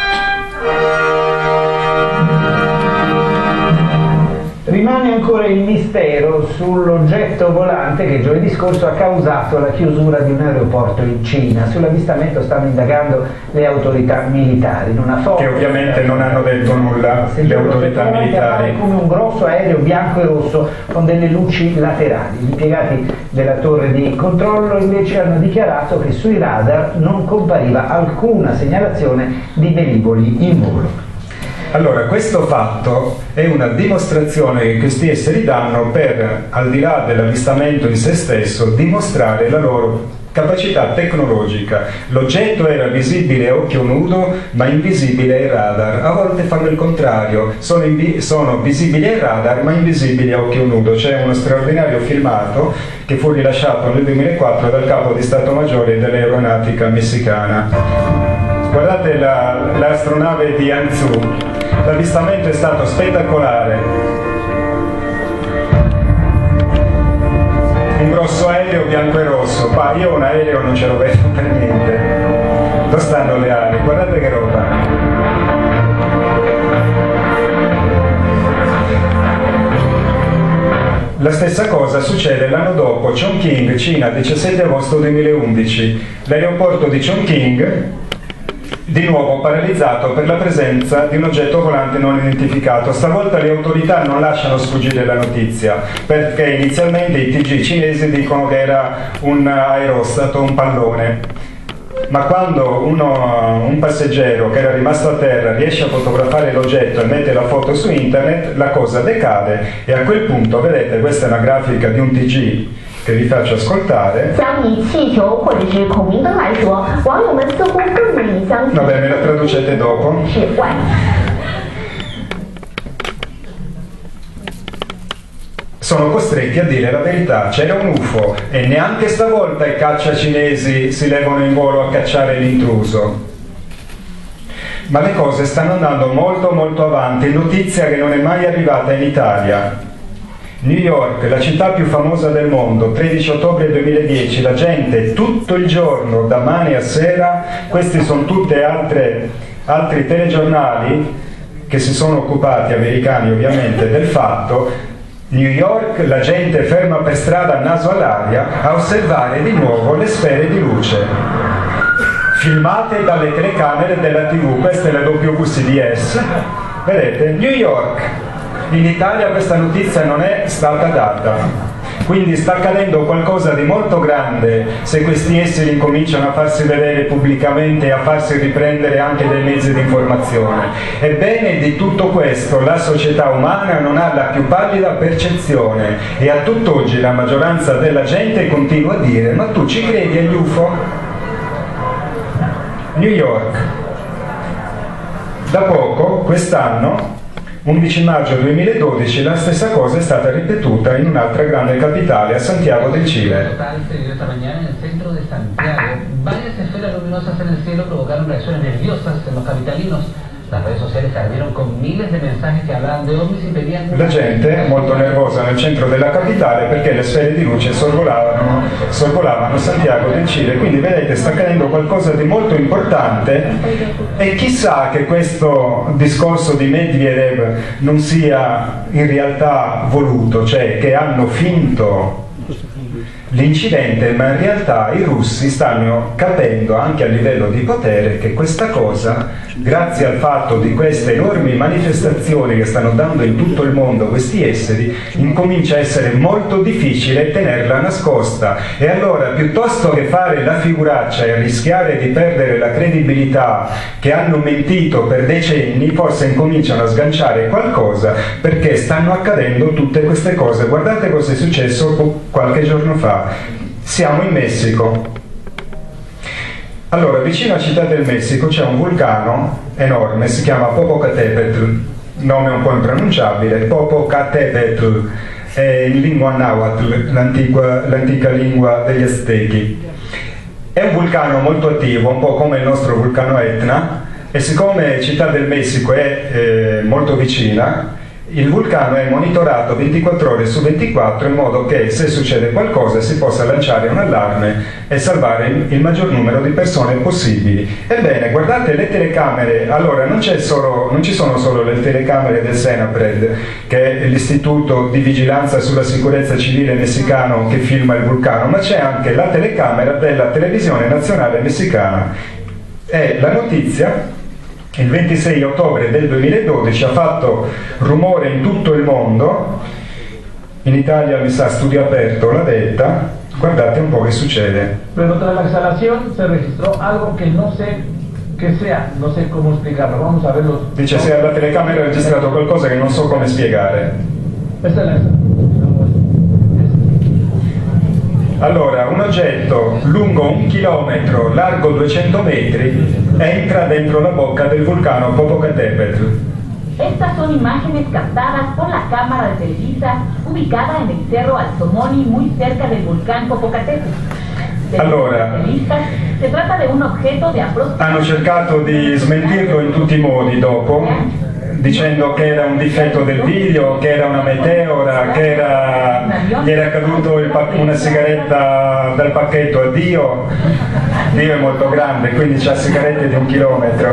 Rimane ancora il mistero sull'oggetto volante che giovedì scorso ha causato la chiusura di un aeroporto in Cina. Sull'avvistamento stanno indagando le autorità militari. In una foto, che ovviamente non hanno detto nulla le autorità militari. Come un grosso aereo bianco e rosso con delle luci laterali. Gli impiegati della torre di controllo invece hanno dichiarato che sui radar non compariva alcuna segnalazione di velivoli in volo. Allora, questo fatto è una dimostrazione che questi esseri danno per, al di là dell'avvistamento in se stesso, dimostrare la loro capacità tecnologica. L'oggetto era visibile a occhio nudo ma invisibile ai radar. A volte fanno il contrario, sono, sono visibili ai radar ma invisibili a occhio nudo. C'è uno straordinario filmato che fu rilasciato nel duemilaquattro dal capo di Stato Maggiore dell'aeronautica messicana. Guardate la, l'astronave di Hangzhou. L'avvistamento è stato spettacolare. Un grosso aereo bianco e rosso. Ma io un aereo non ce lo vedo per niente. Dove stanno le ali? Guardate che roba. La stessa cosa succede l'anno dopo, Chongqing, Cina, diciassette agosto duemilaundici. L'aeroporto di Chongqing, di nuovo paralizzato per la presenza di un oggetto volante non identificato. Stavolta le autorità non lasciano sfuggire la notizia, perché inizialmente i T G cinesi dicono che era un aerostato, un pallone. Ma quando uno, un passeggero che era rimasto a terra riesce a fotografare l'oggetto e mette la foto su internet, la cosa decade e a quel punto, vedete, questa è una grafica di un T G che vi faccio ascoltare. Vabbè, me la traducete dopo. Sono costretti a dire la verità, c'era un U F O e neanche stavolta i caccia cinesi si levano in volo a cacciare l'intruso. Ma le cose stanno andando molto molto avanti, notizia che non è mai arrivata in Italia. New York, la città più famosa del mondo, tredici ottobre duemiladieci, la gente tutto il giorno, da mani a sera, questi sono tutti altri telegiornali che si sono occupati, americani ovviamente, del fatto. New York, la gente ferma per strada, naso all'aria, a osservare di nuovo le sfere di luce, filmate dalle telecamere della tivù. Questa è la W C D S, vedete, New York. In Italia questa notizia non è stata data, quindi sta accadendo qualcosa di molto grande se questi esseri incominciano a farsi vedere pubblicamente e a farsi riprendere anche dai mezzi di informazione. Ebbene, di tutto questo la società umana non ha la più pallida percezione e a tutt'oggi la maggioranza della gente continua a dire: ma tu ci credi agli U F O? New York. Da poco, quest'anno, undici maggio duemiladodici, la stessa cosa è stata ripetuta in un'altra grande capitale, a Santiago del Cile. Esta mañana en el centro de Santiago, varias esferas luminosas en el cielo provocaron reacciones nerviosas en los capitalinos. Las redes sociales se ardieron con miles de mensajes que hablaban de ovnis y pedían... La gente molto nervosa nel centro della capitale perché le sfere di luce sorvolavano, sorvolavano Santiago del Cile. Quindi vedete, sta accadendo qualcosa di molto importante e chissà che questo discorso di Medvedev non sia in realtà voluto, cioè che hanno finto l'incidente, ma in realtà i russi stanno capendo anche a livello di potere che questa cosa, grazie al fatto di queste enormi manifestazioni che stanno dando in tutto il mondo questi esseri, incomincia a essere molto difficile tenerla nascosta. E allora, piuttosto che fare la figuraccia e rischiare di perdere la credibilità che hanno mentito per decenni, forse incominciano a sganciare qualcosa, perché stanno accadendo tutte queste cose. Guardate cosa è successo qualche giorno fa. Siamo in Messico. Allora, vicino a Città del Messico c'è un vulcano enorme, si chiama Popocatépetl, nome un po' impronunciabile. Popocatépetl è in lingua nahuatl, l'antica lingua degli Aztechi. È un vulcano molto attivo, un po' come il nostro vulcano Etna, e siccome Città del Messico è eh, molto vicina, il vulcano è monitorato ventiquattro ore su ventiquattro, in modo che se succede qualcosa si possa lanciare un allarme e salvare il maggior numero di persone possibili. Ebbene, guardate le telecamere. Allora, non, c'è solo, non ci sono solo le telecamere del SENAPRED, che è l'istituto di vigilanza sulla sicurezza civile messicano che filma il vulcano, ma c'è anche la telecamera della televisione nazionale messicana. E la notizia, il ventisei ottobre del duemiladodici, ha fatto rumore in tutto il mondo. In Italia, mi sa, Studio Aperto l'ha detta. Guardate un po' che succede. Pero tras la exhalación se registró algo que no sé que sea, no sé cómo explicarlo. Vamos a verlo. Dice se alla telecamera ha registrato qualcosa che non so come spiegare. Esta es la... Allora, un oggetto lungo un chilometro, largo duecento metri, entra dentro la bocca del vulcano Popocatépetl. Estas son imágenes captadas por la cámara de Televisa, ubicada en el cerro Alzomoni, muy cerca del volcán Popocatépetl. Allora, se tratta di un oggetto di aproximadamente... hanno cercato di smentirlo in tutti i modi dopo, dicendo che era un difetto del video, che era una meteora, che era, gli era caduto il una sigaretta dal pacchetto. A Dio, Dio è molto grande, quindi c'ha sigarette di un chilometro.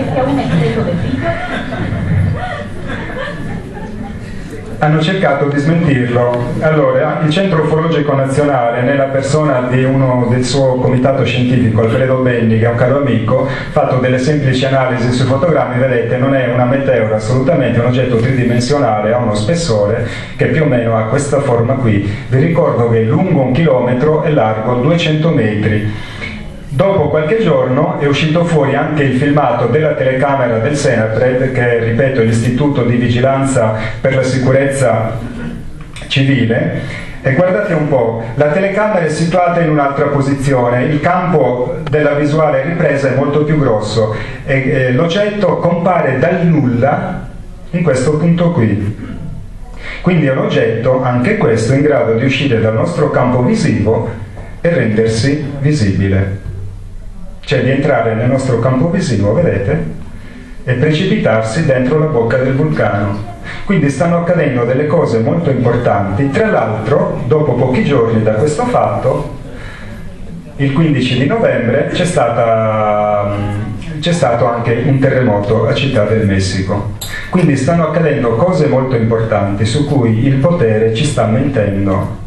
Hanno cercato di smentirlo. Allora, il Centro Ufologico Nazionale, nella persona di uno del suo comitato scientifico, Alfredo Benni, che è un caro amico, ha fatto delle semplici analisi sui fotogrammi. Vedete, non è una meteora, assolutamente, è un oggetto tridimensionale, ha uno spessore che più o meno ha questa forma qui. Vi ricordo che è lungo un chilometro e largo duecento metri. Dopo qualche giorno è uscito fuori anche il filmato della telecamera del SENAPRED, che ripeto è l'istituto di vigilanza per la sicurezza civile, e guardate un po', la telecamera è situata in un'altra posizione, il campo della visuale ripresa è molto più grosso e eh, l'oggetto compare dal nulla in questo punto qui. Quindi è un oggetto, anche questo, in grado di uscire dal nostro campo visivo e rendersi visibile. Cioè di entrare nel nostro campo visivo, vedete, e precipitarsi dentro la bocca del vulcano. Quindi stanno accadendo delle cose molto importanti. Tra l'altro, dopo pochi giorni da questo fatto, il quindici di novembre c'è stata c'è stato anche un terremoto a Città del Messico. Quindi stanno accadendo cose molto importanti su cui il potere ci sta mentendo.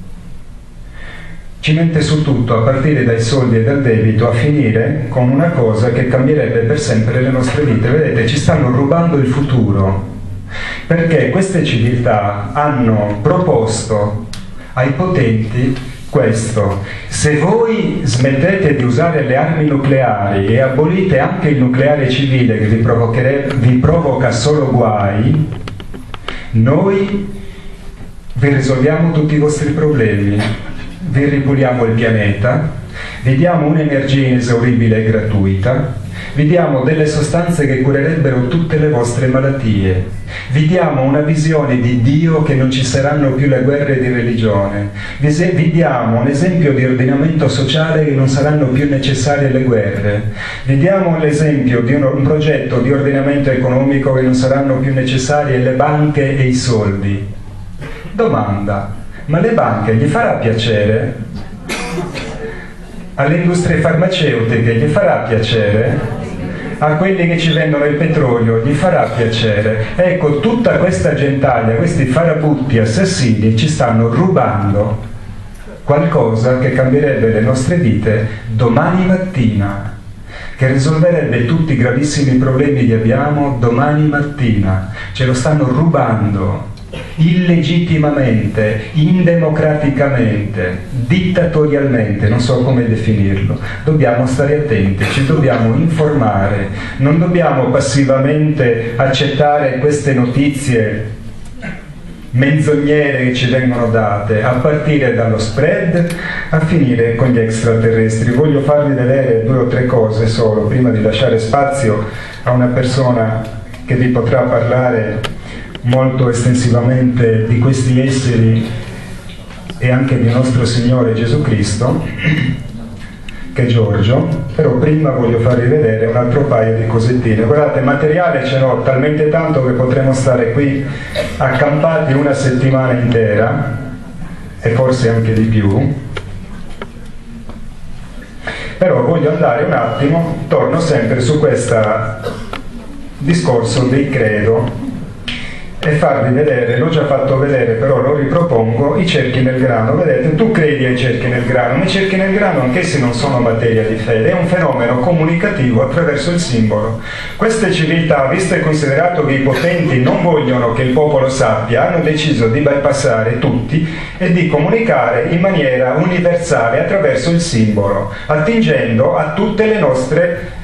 Ci mente su tutto, a partire dai soldi e dal debito, a finire con una cosa che cambierebbe per sempre le nostre vite. Vedete, ci stanno rubando il futuro, perché queste civiltà hanno proposto ai potenti questo: se voi smettete di usare le armi nucleari e abolite anche il nucleare civile che vi, vi provoca solo guai, noi vi risolviamo tutti i vostri problemi. Vi ripuliamo il pianeta, vi diamo un'energia inesauribile e gratuita, vi diamo delle sostanze che curerebbero tutte le vostre malattie, vi diamo una visione di Dio che non ci saranno più le guerre di religione, vi, vi diamo un esempio di ordinamento sociale che non saranno più necessarie le guerre, vi diamo l'esempio di un, un progetto di ordinamento economico che non saranno più necessarie le banche e i soldi. Domanda: ma le banche gli farà piacere? Alle industrie farmaceutiche gli farà piacere? A quelli che ci vendono il petrolio gli farà piacere? Ecco, tutta questa gentaglia, questi farabutti assassini ci stanno rubando qualcosa che cambierebbe le nostre vite domani mattina, che risolverebbe tutti i gravissimi problemi che abbiamo domani mattina. Ce lo stanno rubando illegittimamente, indemocraticamente, dittatorialmente, non so come definirlo. Dobbiamo stare attenti, ci dobbiamo informare, non dobbiamo passivamente accettare queste notizie menzognere che ci vengono date, a partire dallo spread a finire con gli extraterrestri. Voglio farvi vedere due o tre cose solo prima di lasciare spazio a una persona che vi potrà parlare molto estensivamente di questi esseri e anche di nostro Signore Gesù Cristo, che è Giorgio. Però prima voglio farvi vedere un altro paio di cosettine. Guardate, materiale ce n'ho talmente tanto che potremo stare qui accampati una settimana intera e forse anche di più. Però voglio andare un attimo, torno sempre su questo discorso dei credo e farvi vedere, l'ho già fatto vedere però lo ripropongo, i cerchi nel grano. Vedete, tu credi ai cerchi nel grano, ma i cerchi nel grano anch'essi non sono materia di fede, è un fenomeno comunicativo attraverso il simbolo. Queste civiltà, visto e considerato che i potenti non vogliono che il popolo sappia, hanno deciso di bypassare tutti e di comunicare in maniera universale attraverso il simbolo, attingendo a tutte le nostre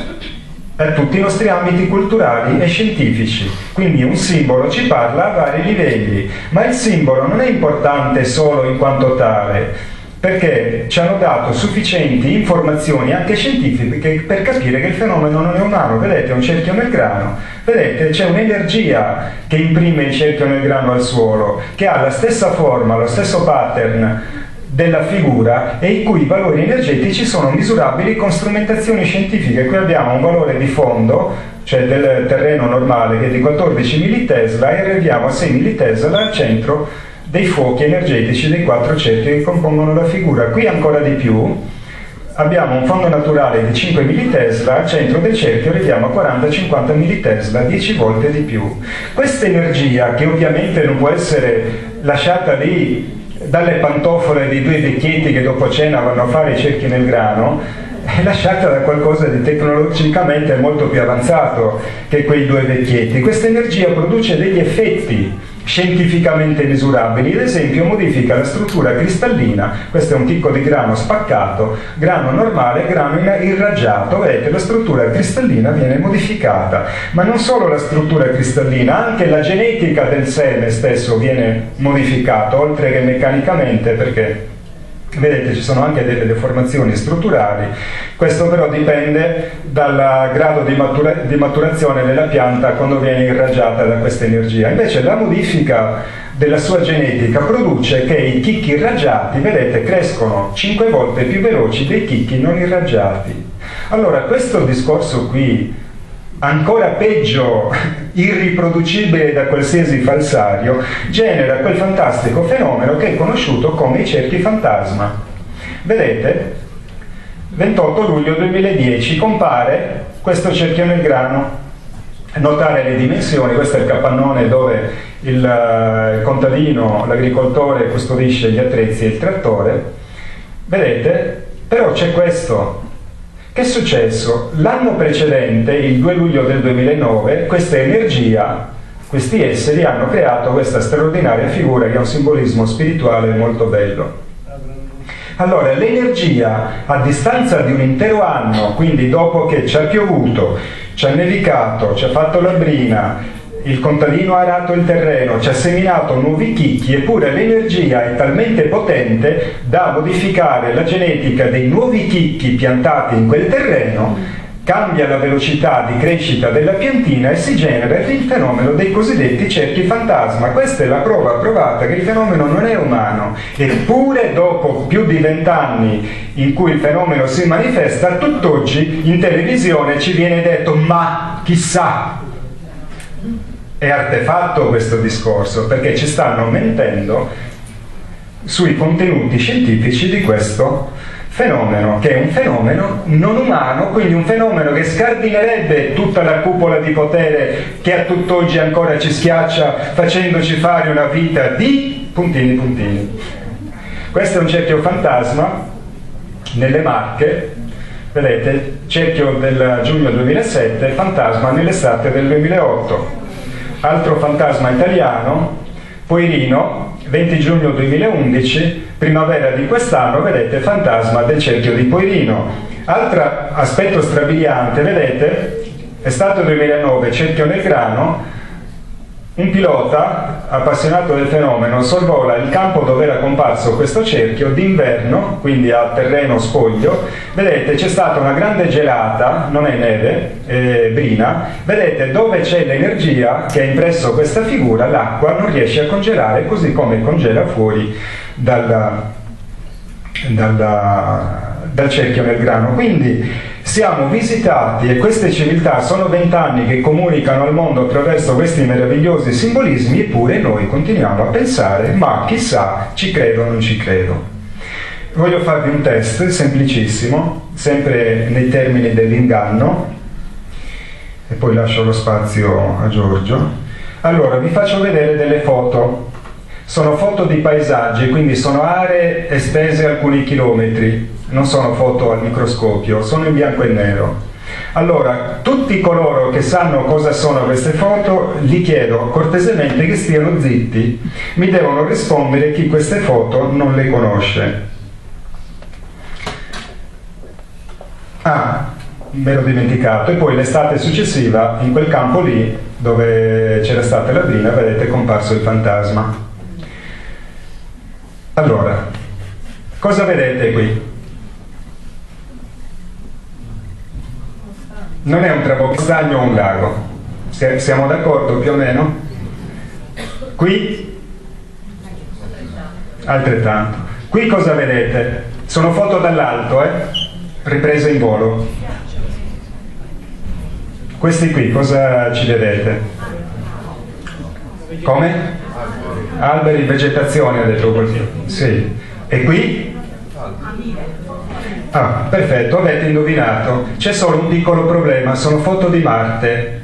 a tutti i nostri ambiti culturali e scientifici. Quindi un simbolo ci parla a vari livelli, ma il simbolo non è importante solo in quanto tale, perché ci hanno dato sufficienti informazioni anche scientifiche per capire che il fenomeno non è umano. Vedete un cerchio nel grano, vedete c'è un'energia che imprime il cerchio nel grano al suolo, che ha la stessa forma, lo stesso pattern della figura e i cui valori energetici sono misurabili con strumentazioni scientifiche. Qui abbiamo un valore di fondo, cioè del terreno normale, che è di quattordici millitesla, e arriviamo a sei millitesla al centro dei fuochi energetici dei quattro cerchi che compongono la figura. Qui ancora di più abbiamo un fondo naturale di cinque millitesla, al centro del cerchio arriviamo a quaranta cinquanta millitesla, dieci volte di più. Questa energia, che ovviamente non può essere lasciata lì dalle pantofole dei due vecchietti che dopo cena vanno a fare i cerchi nel grano, è lasciata da qualcosa di tecnologicamente molto più avanzato che quei due vecchietti. Questa energia produce degli effetti scientificamente misurabili, ad esempio modifica la struttura cristallina. Questo è un chicco di grano spaccato, grano normale, grano irraggiato. Vedete, la struttura cristallina viene modificata, ma non solo la struttura cristallina, anche la genetica del seme stesso viene modificata, oltre che meccanicamente, perché vedete ci sono anche delle deformazioni strutturali. Questo però dipende dal grado di, matura di maturazione della pianta quando viene irraggiata da questa energia. Invece la modifica della sua genetica produce che i chicchi irraggiati, vedete, crescono cinque volte più veloci dei chicchi non irraggiati. Allora questo discorso qui, ancora peggio, irriproducibile da qualsiasi falsario, genera quel fantastico fenomeno che è conosciuto come i cerchi fantasma. Vedete, ventotto luglio duemiladieci compare questo cerchio nel grano. Notare le dimensioni, questo è il capannone dove il, il contadino, l'agricoltore custodisce gli attrezzi e il trattore. Vedete, però c'è questo. Che è successo? L'anno precedente, il due luglio del duemilanove, questa energia, questi esseri hanno creato questa straordinaria figura che ha un simbolismo spirituale molto bello. Allora, l'energia a distanza di un intero anno, quindi dopo che ci ha piovuto, ci ha nevicato, ci ha fatto la brina, il contadino ha arato il terreno, ci ha seminato nuovi chicchi, eppure l'energia è talmente potente da modificare la genetica dei nuovi chicchi piantati in quel terreno, cambia la velocità di crescita della piantina e si genera il fenomeno dei cosiddetti cerchi fantasma. Questa è la prova provata che il fenomeno non è umano, eppure dopo più di vent'anni in cui il fenomeno si manifesta, tutt'oggi in televisione ci viene detto ma chissà. È artefatto questo discorso, perché ci stanno mentendo sui contenuti scientifici di questo fenomeno, che è un fenomeno non umano, quindi un fenomeno che scardinerebbe tutta la cupola di potere che a tutt'oggi ancora ci schiaccia facendoci fare una vita di puntini puntini. Questo è un cerchio fantasma nelle Marche, vedete, cerchio del giugno duemilasette, fantasma nell'estate del duemilaotto. Altro fantasma italiano, Poirino, venti giugno duemilaundici, primavera di quest'anno, vedete, fantasma del cerchio di Poirino. Altro aspetto strabiliante, vedete, estate duemilanove, cerchio nel grano, un pilota appassionato del fenomeno sorvola il campo dove era comparso questo cerchio d'inverno, quindi a terreno spoglio. Vedete, c'è stata una grande gelata, non è neve, è brina. Vedete, dove c'è l'energia che ha impresso questa figura, l'acqua non riesce a congelare, così come congela fuori dalla, dalla, dal cerchio nel grano. Quindi siamo visitati, e queste civiltà sono vent'anni che comunicano al mondo attraverso questi meravigliosi simbolismi, eppure noi continuiamo a pensare, ma chissà, ci credo o non ci credo. Voglio farvi un test semplicissimo, sempre nei termini dell'inganno, e poi lascio lo spazio a Giorgio. Allora, vi faccio vedere delle foto. Sono foto di paesaggi, quindi sono aree estese alcuni chilometri, non sono foto al microscopio, sono in bianco e nero. Allora, tutti coloro che sanno cosa sono queste foto, gli chiedo cortesemente che stiano zitti. Mi devono rispondere chi queste foto non le conosce. Ah, me l'ho dimenticato. E poi l'estate successiva, in quel campo lì, dove c'era stata la brina, vedete, è comparso il fantasma. Allora, cosa vedete qui? Non è un trabocchetto, un stagno o un lago. Siamo d'accordo più o meno? Qui? Altrettanto. Qui cosa vedete? Sono foto dall'alto, eh? Riprese in volo. Questi qui, cosa ci vedete? Come? Alberi, vegetazione, ha detto così. Sì. E qui? Ah, perfetto, avete indovinato. C'è solo un piccolo problema, sono foto di Marte.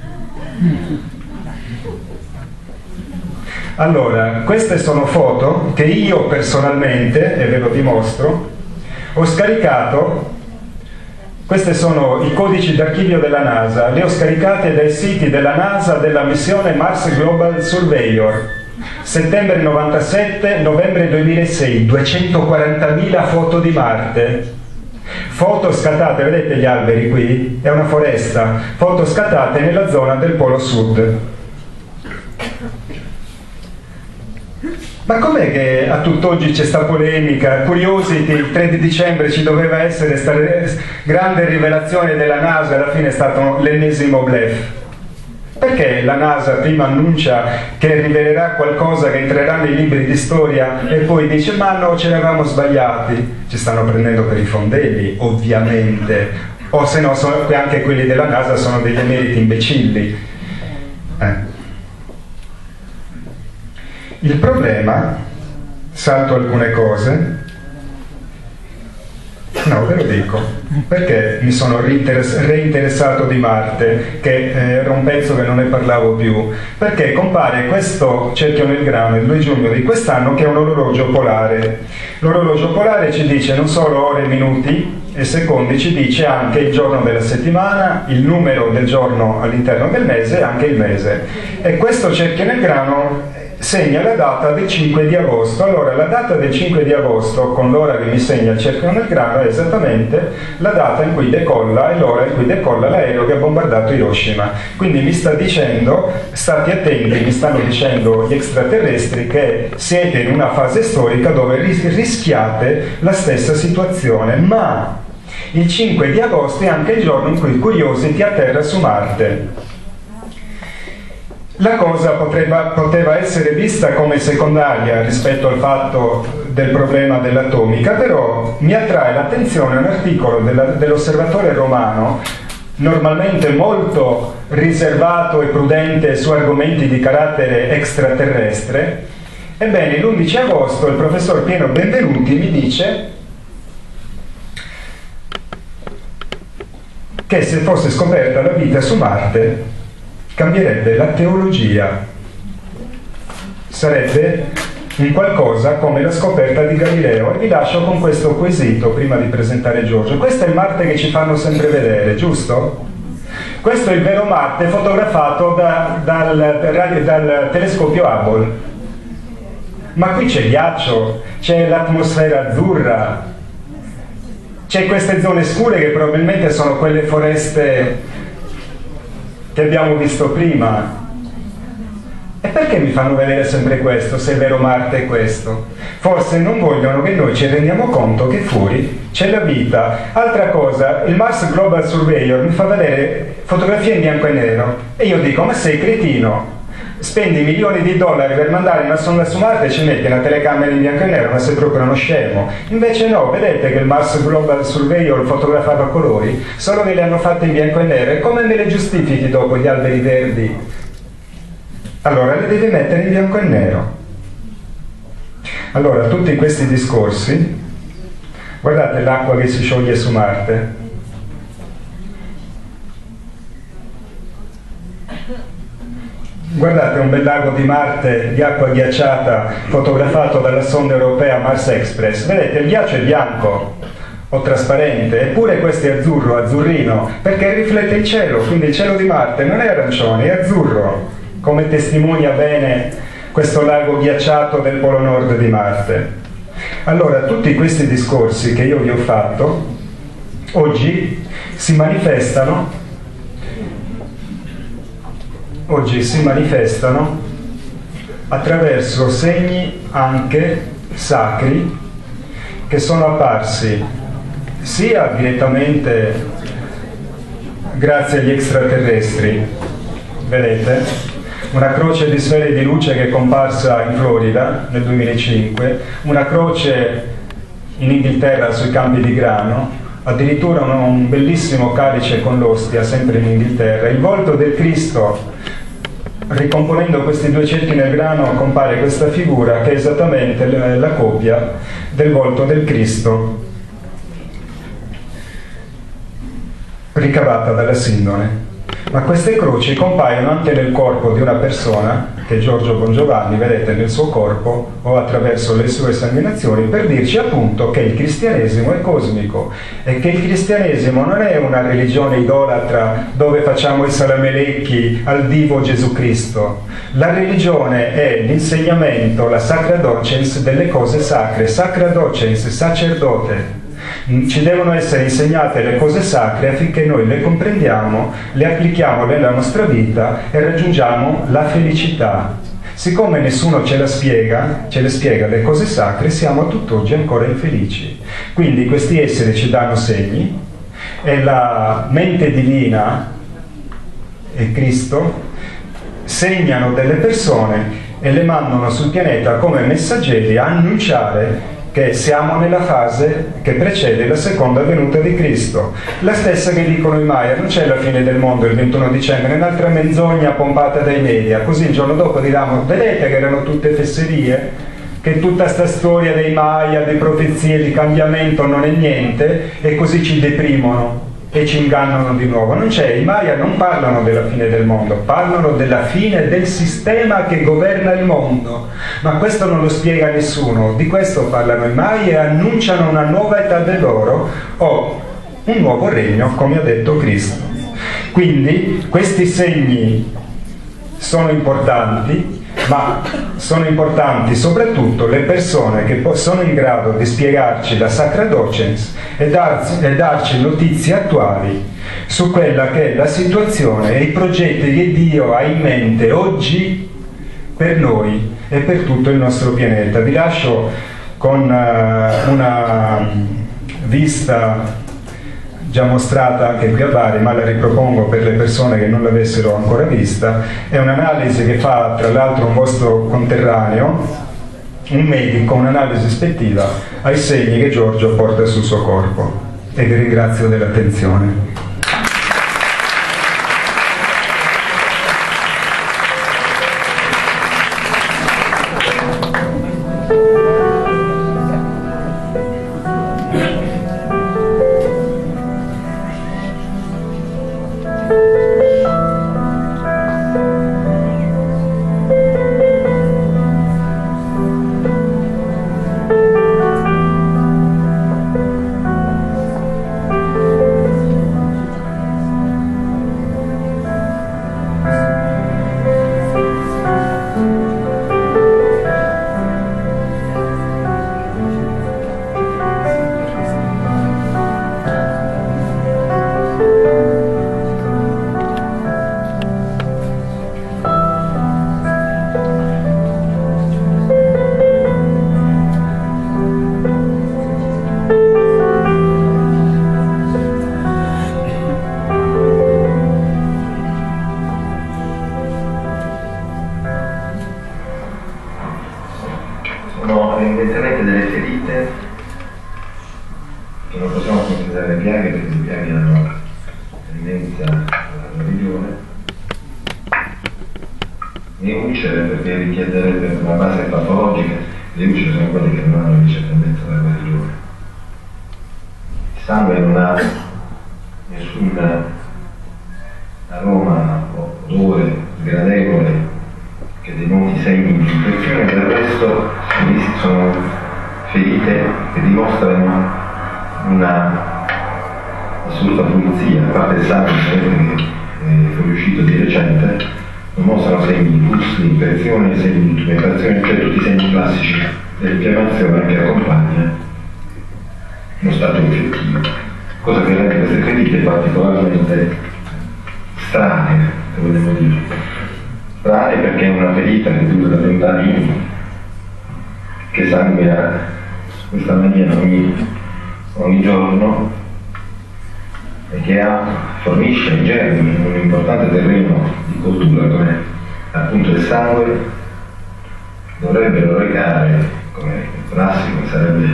Allora, queste sono foto che io personalmente, e ve lo dimostro, ho scaricato. Questi sono i codici d'archivio della NASA, le ho scaricate dai siti della NASA della missione Mars Global Surveyor. Settembre novantasette, novembre duemilasei, duecentoquarantamila foto di Marte. Foto scattate, vedete gli alberi qui? È una foresta. Foto scattate nella zona del Polo Sud. Ma com'è che a tutt'oggi c'è sta polemica? Curiosity, il tre di dicembre ci doveva essere questa grande rivelazione della NASA, alla fine è stato l'ennesimo bluff. Perché la NASA prima annuncia che rivelerà qualcosa che entrerà nei libri di storia e poi dice ma no, ce ne eravamo sbagliati? Ci stanno prendendo per i fondelli, ovviamente. O se no, sono, anche quelli della NASA sono degli emeriti imbecilli. Eh. Il problema, salto alcune cose, no, ve lo dico, perché mi sono reinteressato di Marte, che era un pezzo che non ne parlavo più, perché compare questo cerchio nel grano il due giugno di quest'anno che è un orologio polare. L'orologio polare ci dice non solo ore, minuti e secondi, ci dice anche il giorno della settimana, il numero del giorno all'interno del mese e anche il mese. E questo cerchio nel grano segna la data del cinque di agosto. Allora la data del cinque di agosto, con l'ora che mi segna il cerchio nel grano, è esattamente la data in cui decolla e l'ora in cui decolla l'aereo che ha bombardato Hiroshima. Quindi mi sta dicendo, state attenti, mi stanno dicendo gli extraterrestri che siete in una fase storica dove rischiate la stessa situazione, ma il cinque di agosto è anche il giorno in cui Curiosity atterra su Marte. La cosa poteva, poteva essere vista come secondaria rispetto al fatto del problema dell'atomica, però mi attrae l'attenzione un articolo della, dell'Osservatore Romano, normalmente molto riservato e prudente su argomenti di carattere extraterrestre. Ebbene, l'undici agosto il professor Piero Benvenuti mi dice che se fosse scoperta la vita su Marte cambierebbe la teologia, sarebbe un qualcosa come la scoperta di Galileo. E vi lascio con questo quesito prima di presentare Giorgio. Questo è il Marte che ci fanno sempre vedere, giusto? Questo è il vero Marte fotografato da, dal, dal telescopio Hubble. Ma qui c'è ghiaccio, c'è l'atmosfera azzurra, c'è queste zone scure che probabilmente sono quelle foreste che abbiamo visto prima. E perché mi fanno vedere sempre questo, se è vero Marte è questo? Forse non vogliono che noi ci rendiamo conto che fuori c'è la vita. Altra cosa, il Mars Global Surveyor mi fa vedere fotografie in bianco e nero. E io dico, ma sei cretino? Spendi milioni di dollari per mandare una sonda su Marte e ci metti una telecamera in bianco e nero, ma sei proprio uno scemo. Invece no, vedete che il Mars Global Surveyor fotografava a colori, solo che le hanno fatte in bianco e nero. E come me le giustifichi dopo gli alberi verdi? Allora le devi mettere in bianco e nero. Allora, tutti questi discorsi, guardate l'acqua che si scioglie su Marte. Guardate un bel lago di Marte di acqua ghiacciata fotografato dalla sonda europea Mars Express. Vedete, il ghiaccio è bianco o trasparente, eppure questo è azzurro, azzurrino, perché riflette il cielo, quindi il cielo di Marte non è arancione, è azzurro, come testimonia bene questo lago ghiacciato del polo nord di Marte. Allora, tutti questi discorsi che io vi ho fatto oggi si manifestano oggi si manifestano attraverso segni anche sacri che sono apparsi sia direttamente grazie agli extraterrestri. Vedete? Una croce di sfere di luce che è comparsa in Florida nel duemilacinque, una croce in Inghilterra sui campi di grano, addirittura un, un bellissimo calice con l'ostia sempre in Inghilterra, il volto del Cristo. Ricomponendo questi due cerchi nel grano compare questa figura che è esattamente la, la copia del volto del Cristo ricavata dalla Sindone. Ma queste croci compaiono anche nel corpo di una persona, che è Giorgio Bongiovanni, vedete, nel suo corpo o attraverso le sue esaminazioni, per dirci appunto che il cristianesimo è cosmico e che il cristianesimo non è una religione idolatra dove facciamo i salamelecchi al divo Gesù Cristo. La religione è l'insegnamento, la sacra docens delle cose sacre, sacra docens, sacerdote. Ci devono essere insegnate le cose sacre affinché noi le comprendiamo, le applichiamo nella nostra vita e raggiungiamo la felicità. Siccome nessuno ce la spiega, ce le spiega le cose sacre, siamo a tutt'oggi ancora infelici. Quindi questi esseri ci danno segni e la mente divina e Cristo segnano delle persone e le mandano sul pianeta come messaggeri a annunciare che siamo nella fase che precede la seconda venuta di Cristo. La stessa che dicono i Maya, non c'è la fine del mondo il ventuno dicembre, è un'altra menzogna pompata dai media, così il giorno dopo diranno, vedete che erano tutte fesserie, che tutta sta storia dei Maya, di profezie, di cambiamento non è niente, e così ci deprimono e ci ingannano di nuovo. Non c'è, i Maya non parlano della fine del mondo, parlano della fine del sistema che governa il mondo, ma questo non lo spiega nessuno. Di questo parlano i Maya e annunciano una nuova età dell'oro o un nuovo regno, come ha detto Cristo. Quindi questi segni sono importanti, ma sono importanti soprattutto le persone che sono in grado di spiegarci la Sacra Docens e darci, e darci notizie attuali su quella che è la situazione e i progetti che Dio ha in mente oggi per noi e per tutto il nostro pianeta. Vi lascio con uh, una vista già mostrata anche qui a Bari, ma la ripropongo per le persone che non l'avessero ancora vista. È un'analisi che fa tra l'altro un vostro conterraneo, un medico, un'analisi ispettiva ai segni che Giorgio porta sul suo corpo. E vi ringrazio dell'attenzione. che non possiamo considerare piaghe perché le piaghe hanno tendenza alla religione, né ulcere perché richiederebbe una base patologica. Le ulcere sono quelle che non hanno invece tendenza alla religione. Il sangue non ha nessun aroma o odore sgradevole che denoti segni di infezione, del resto sono ferite che dimostrano una assoluta pulizia, a parte il sangue che è fuoriuscito di recente, non mostrano segni di pus, di infezione, segni di tumefazione, cioè tutti i segni classici dell'infiammazione che accompagna lo stato infettivo, cosa che rende queste ferite particolarmente strane, se vogliamo dire. Strane perché è una ferita che dura da vent'anni, che sanguina in questa maniera ogni, ogni giorno e che ha, fornisce ai germi un importante terreno di coltura come appunto il sangue, dovrebbero recare, come prassi, come sarebbe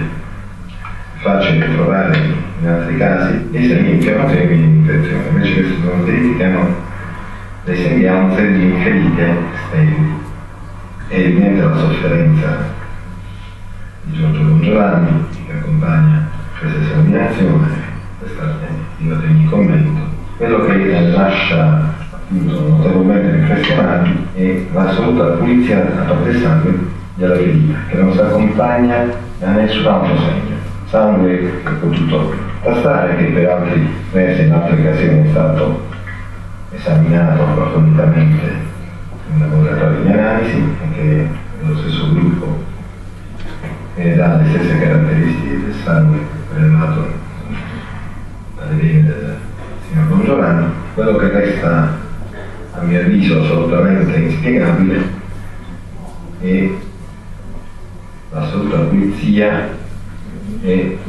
facile trovare in altri casi, dei segni infiammatori e di infezione. Invece questi sono feriti che hanno le sembianze di ferite sterili. È evidente la sofferenza di Giorgio Bongiorani che accompagna questa esaminazione, questa è ogni commento. Quello che lascia appunto notevolmente impressionati è l'assoluta pulizia a parte il sangue della ferita, che non si accompagna da nessun altro segno. Sangue che ho potuto tastare, che per altri versi in altre occasioni è stato esaminato approfonditamente in laboratori di analisi, anche dello stesso gruppo, e dà le stesse caratteristiche del sangue prelevato dalle vene del signor Bongiorani. Quello che resta, a mio avviso, assolutamente inspiegabile è l'assoluta pulizia e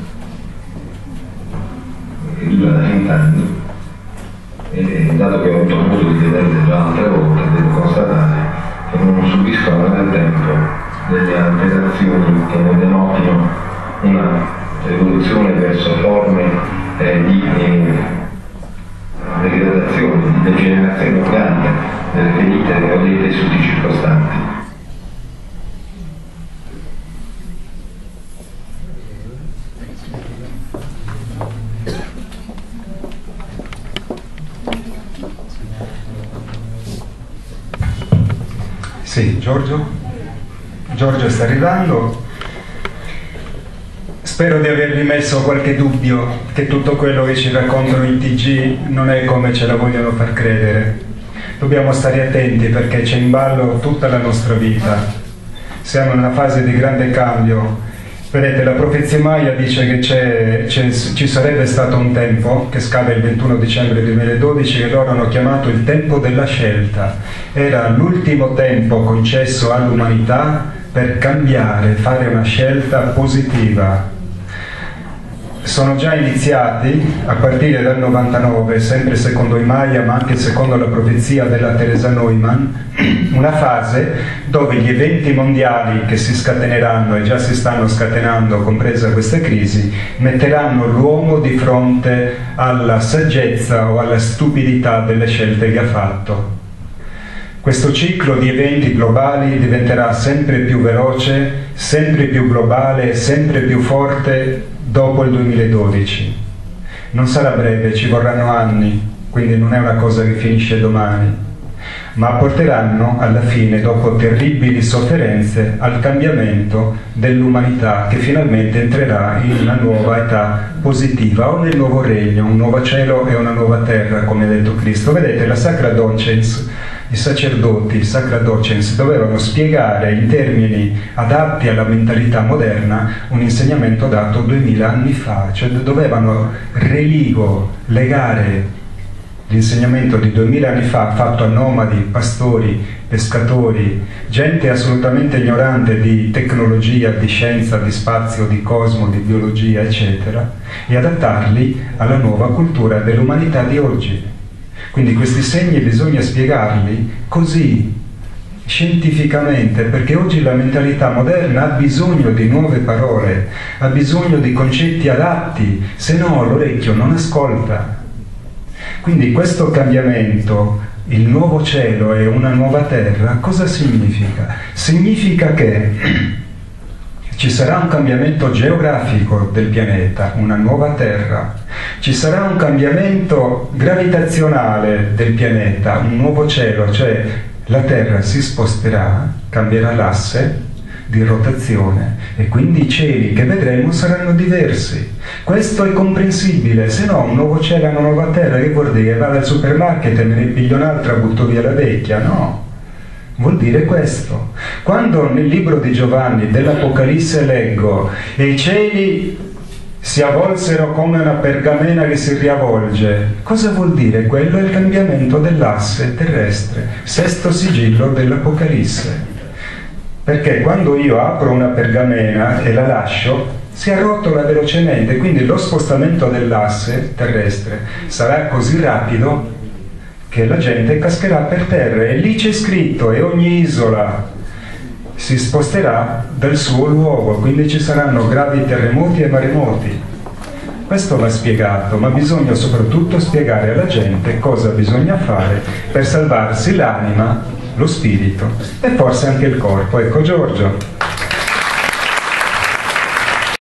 che dura da vent'anni, e dato che ho avuto modo di vederle già altre volte, devo constatare che non subiscono nel tempo delle alterazioni che ne denotino una evoluzione verso forme eh, di eh, degradazione, di degenerazione organica delle ferite o dei tessuti circostanti. Sì, Giorgio? Giorgio sta arrivando. Spero di avervi messo qualche dubbio che tutto quello che ci raccontano in T G non è come ce la vogliono far credere. Dobbiamo stare attenti perché c'è in ballo tutta la nostra vita. Siamo in una fase di grande cambio. Vedete, la profezia Maya dice che c'è, c'è, ci sarebbe stato un tempo, che scade il ventuno dicembre duemiladodici, che loro hanno chiamato il tempo della scelta. Era l'ultimo tempo concesso all'umanità per cambiare, fare una scelta positiva. Sono già iniziati, a partire dal novantanove, sempre secondo i Maya, ma anche secondo la profezia della Teresa Neumann, una fase dove gli eventi mondiali che si scateneranno e già si stanno scatenando, compresa questa crisi, metteranno l'uomo di fronte alla saggezza o alla stupidità delle scelte che ha fatto. Questo ciclo di eventi globali diventerà sempre più veloce, sempre più globale, sempre più forte dopo il duemiladodici. Non sarà breve, ci vorranno anni, quindi non è una cosa che finisce domani, ma porteranno alla fine, dopo terribili sofferenze, al cambiamento dell'umanità che finalmente entrerà in una nuova età positiva o nel nuovo regno, un nuovo cielo e una nuova terra, come ha detto Cristo. Vedete, la Sacra Docens, i sacerdoti, il Sacra Docens, dovevano spiegare in termini adatti alla mentalità moderna un insegnamento dato duemila anni fa, cioè dovevano religo, legare l'insegnamento di duemila anni fa fatto a nomadi, pastori, pescatori, gente assolutamente ignorante di tecnologia, di scienza, di spazio, di cosmo, di biologia, eccetera, e adattarli alla nuova cultura dell'umanità di oggi. Quindi questi segni bisogna spiegarli così scientificamente, perché oggi la mentalità moderna ha bisogno di nuove parole, ha bisogno di concetti adatti, se no l'orecchio non ascolta. Quindi questo cambiamento, il nuovo cielo e una nuova terra, cosa significa? Significa che ci sarà un cambiamento geografico del pianeta, una nuova terra, ci sarà un cambiamento gravitazionale del pianeta, un nuovo cielo, cioè la terra si sposterà, cambierà l'asse di rotazione e quindi i cieli che vedremo saranno diversi. Questo è comprensibile, se no un nuovo cielo e una nuova terra che vuol dire? Vado al supermarket e me ne piglio un'altra, butto via la vecchia? No, vuol dire questo. Quando nel libro di Giovanni dell'Apocalisse leggo e i cieli si avvolsero come una pergamena che si riavvolge, cosa vuol dire? Quello è il cambiamento dell'asse terrestre, sesto sigillo dell'Apocalisse. Perché quando io apro una pergamena e la lascio, si arrotola velocemente, quindi lo spostamento dell'asse terrestre sarà così rapido che la gente cascherà per terra, e lì c'è scritto, e ogni isola si sposterà dal suo luogo, quindi ci saranno gravi terremoti e maremoti. Questo va spiegato, ma bisogna soprattutto spiegare alla gente cosa bisogna fare per salvarsi l'anima, lo spirito e forse anche il corpo. Ecco Giorgio.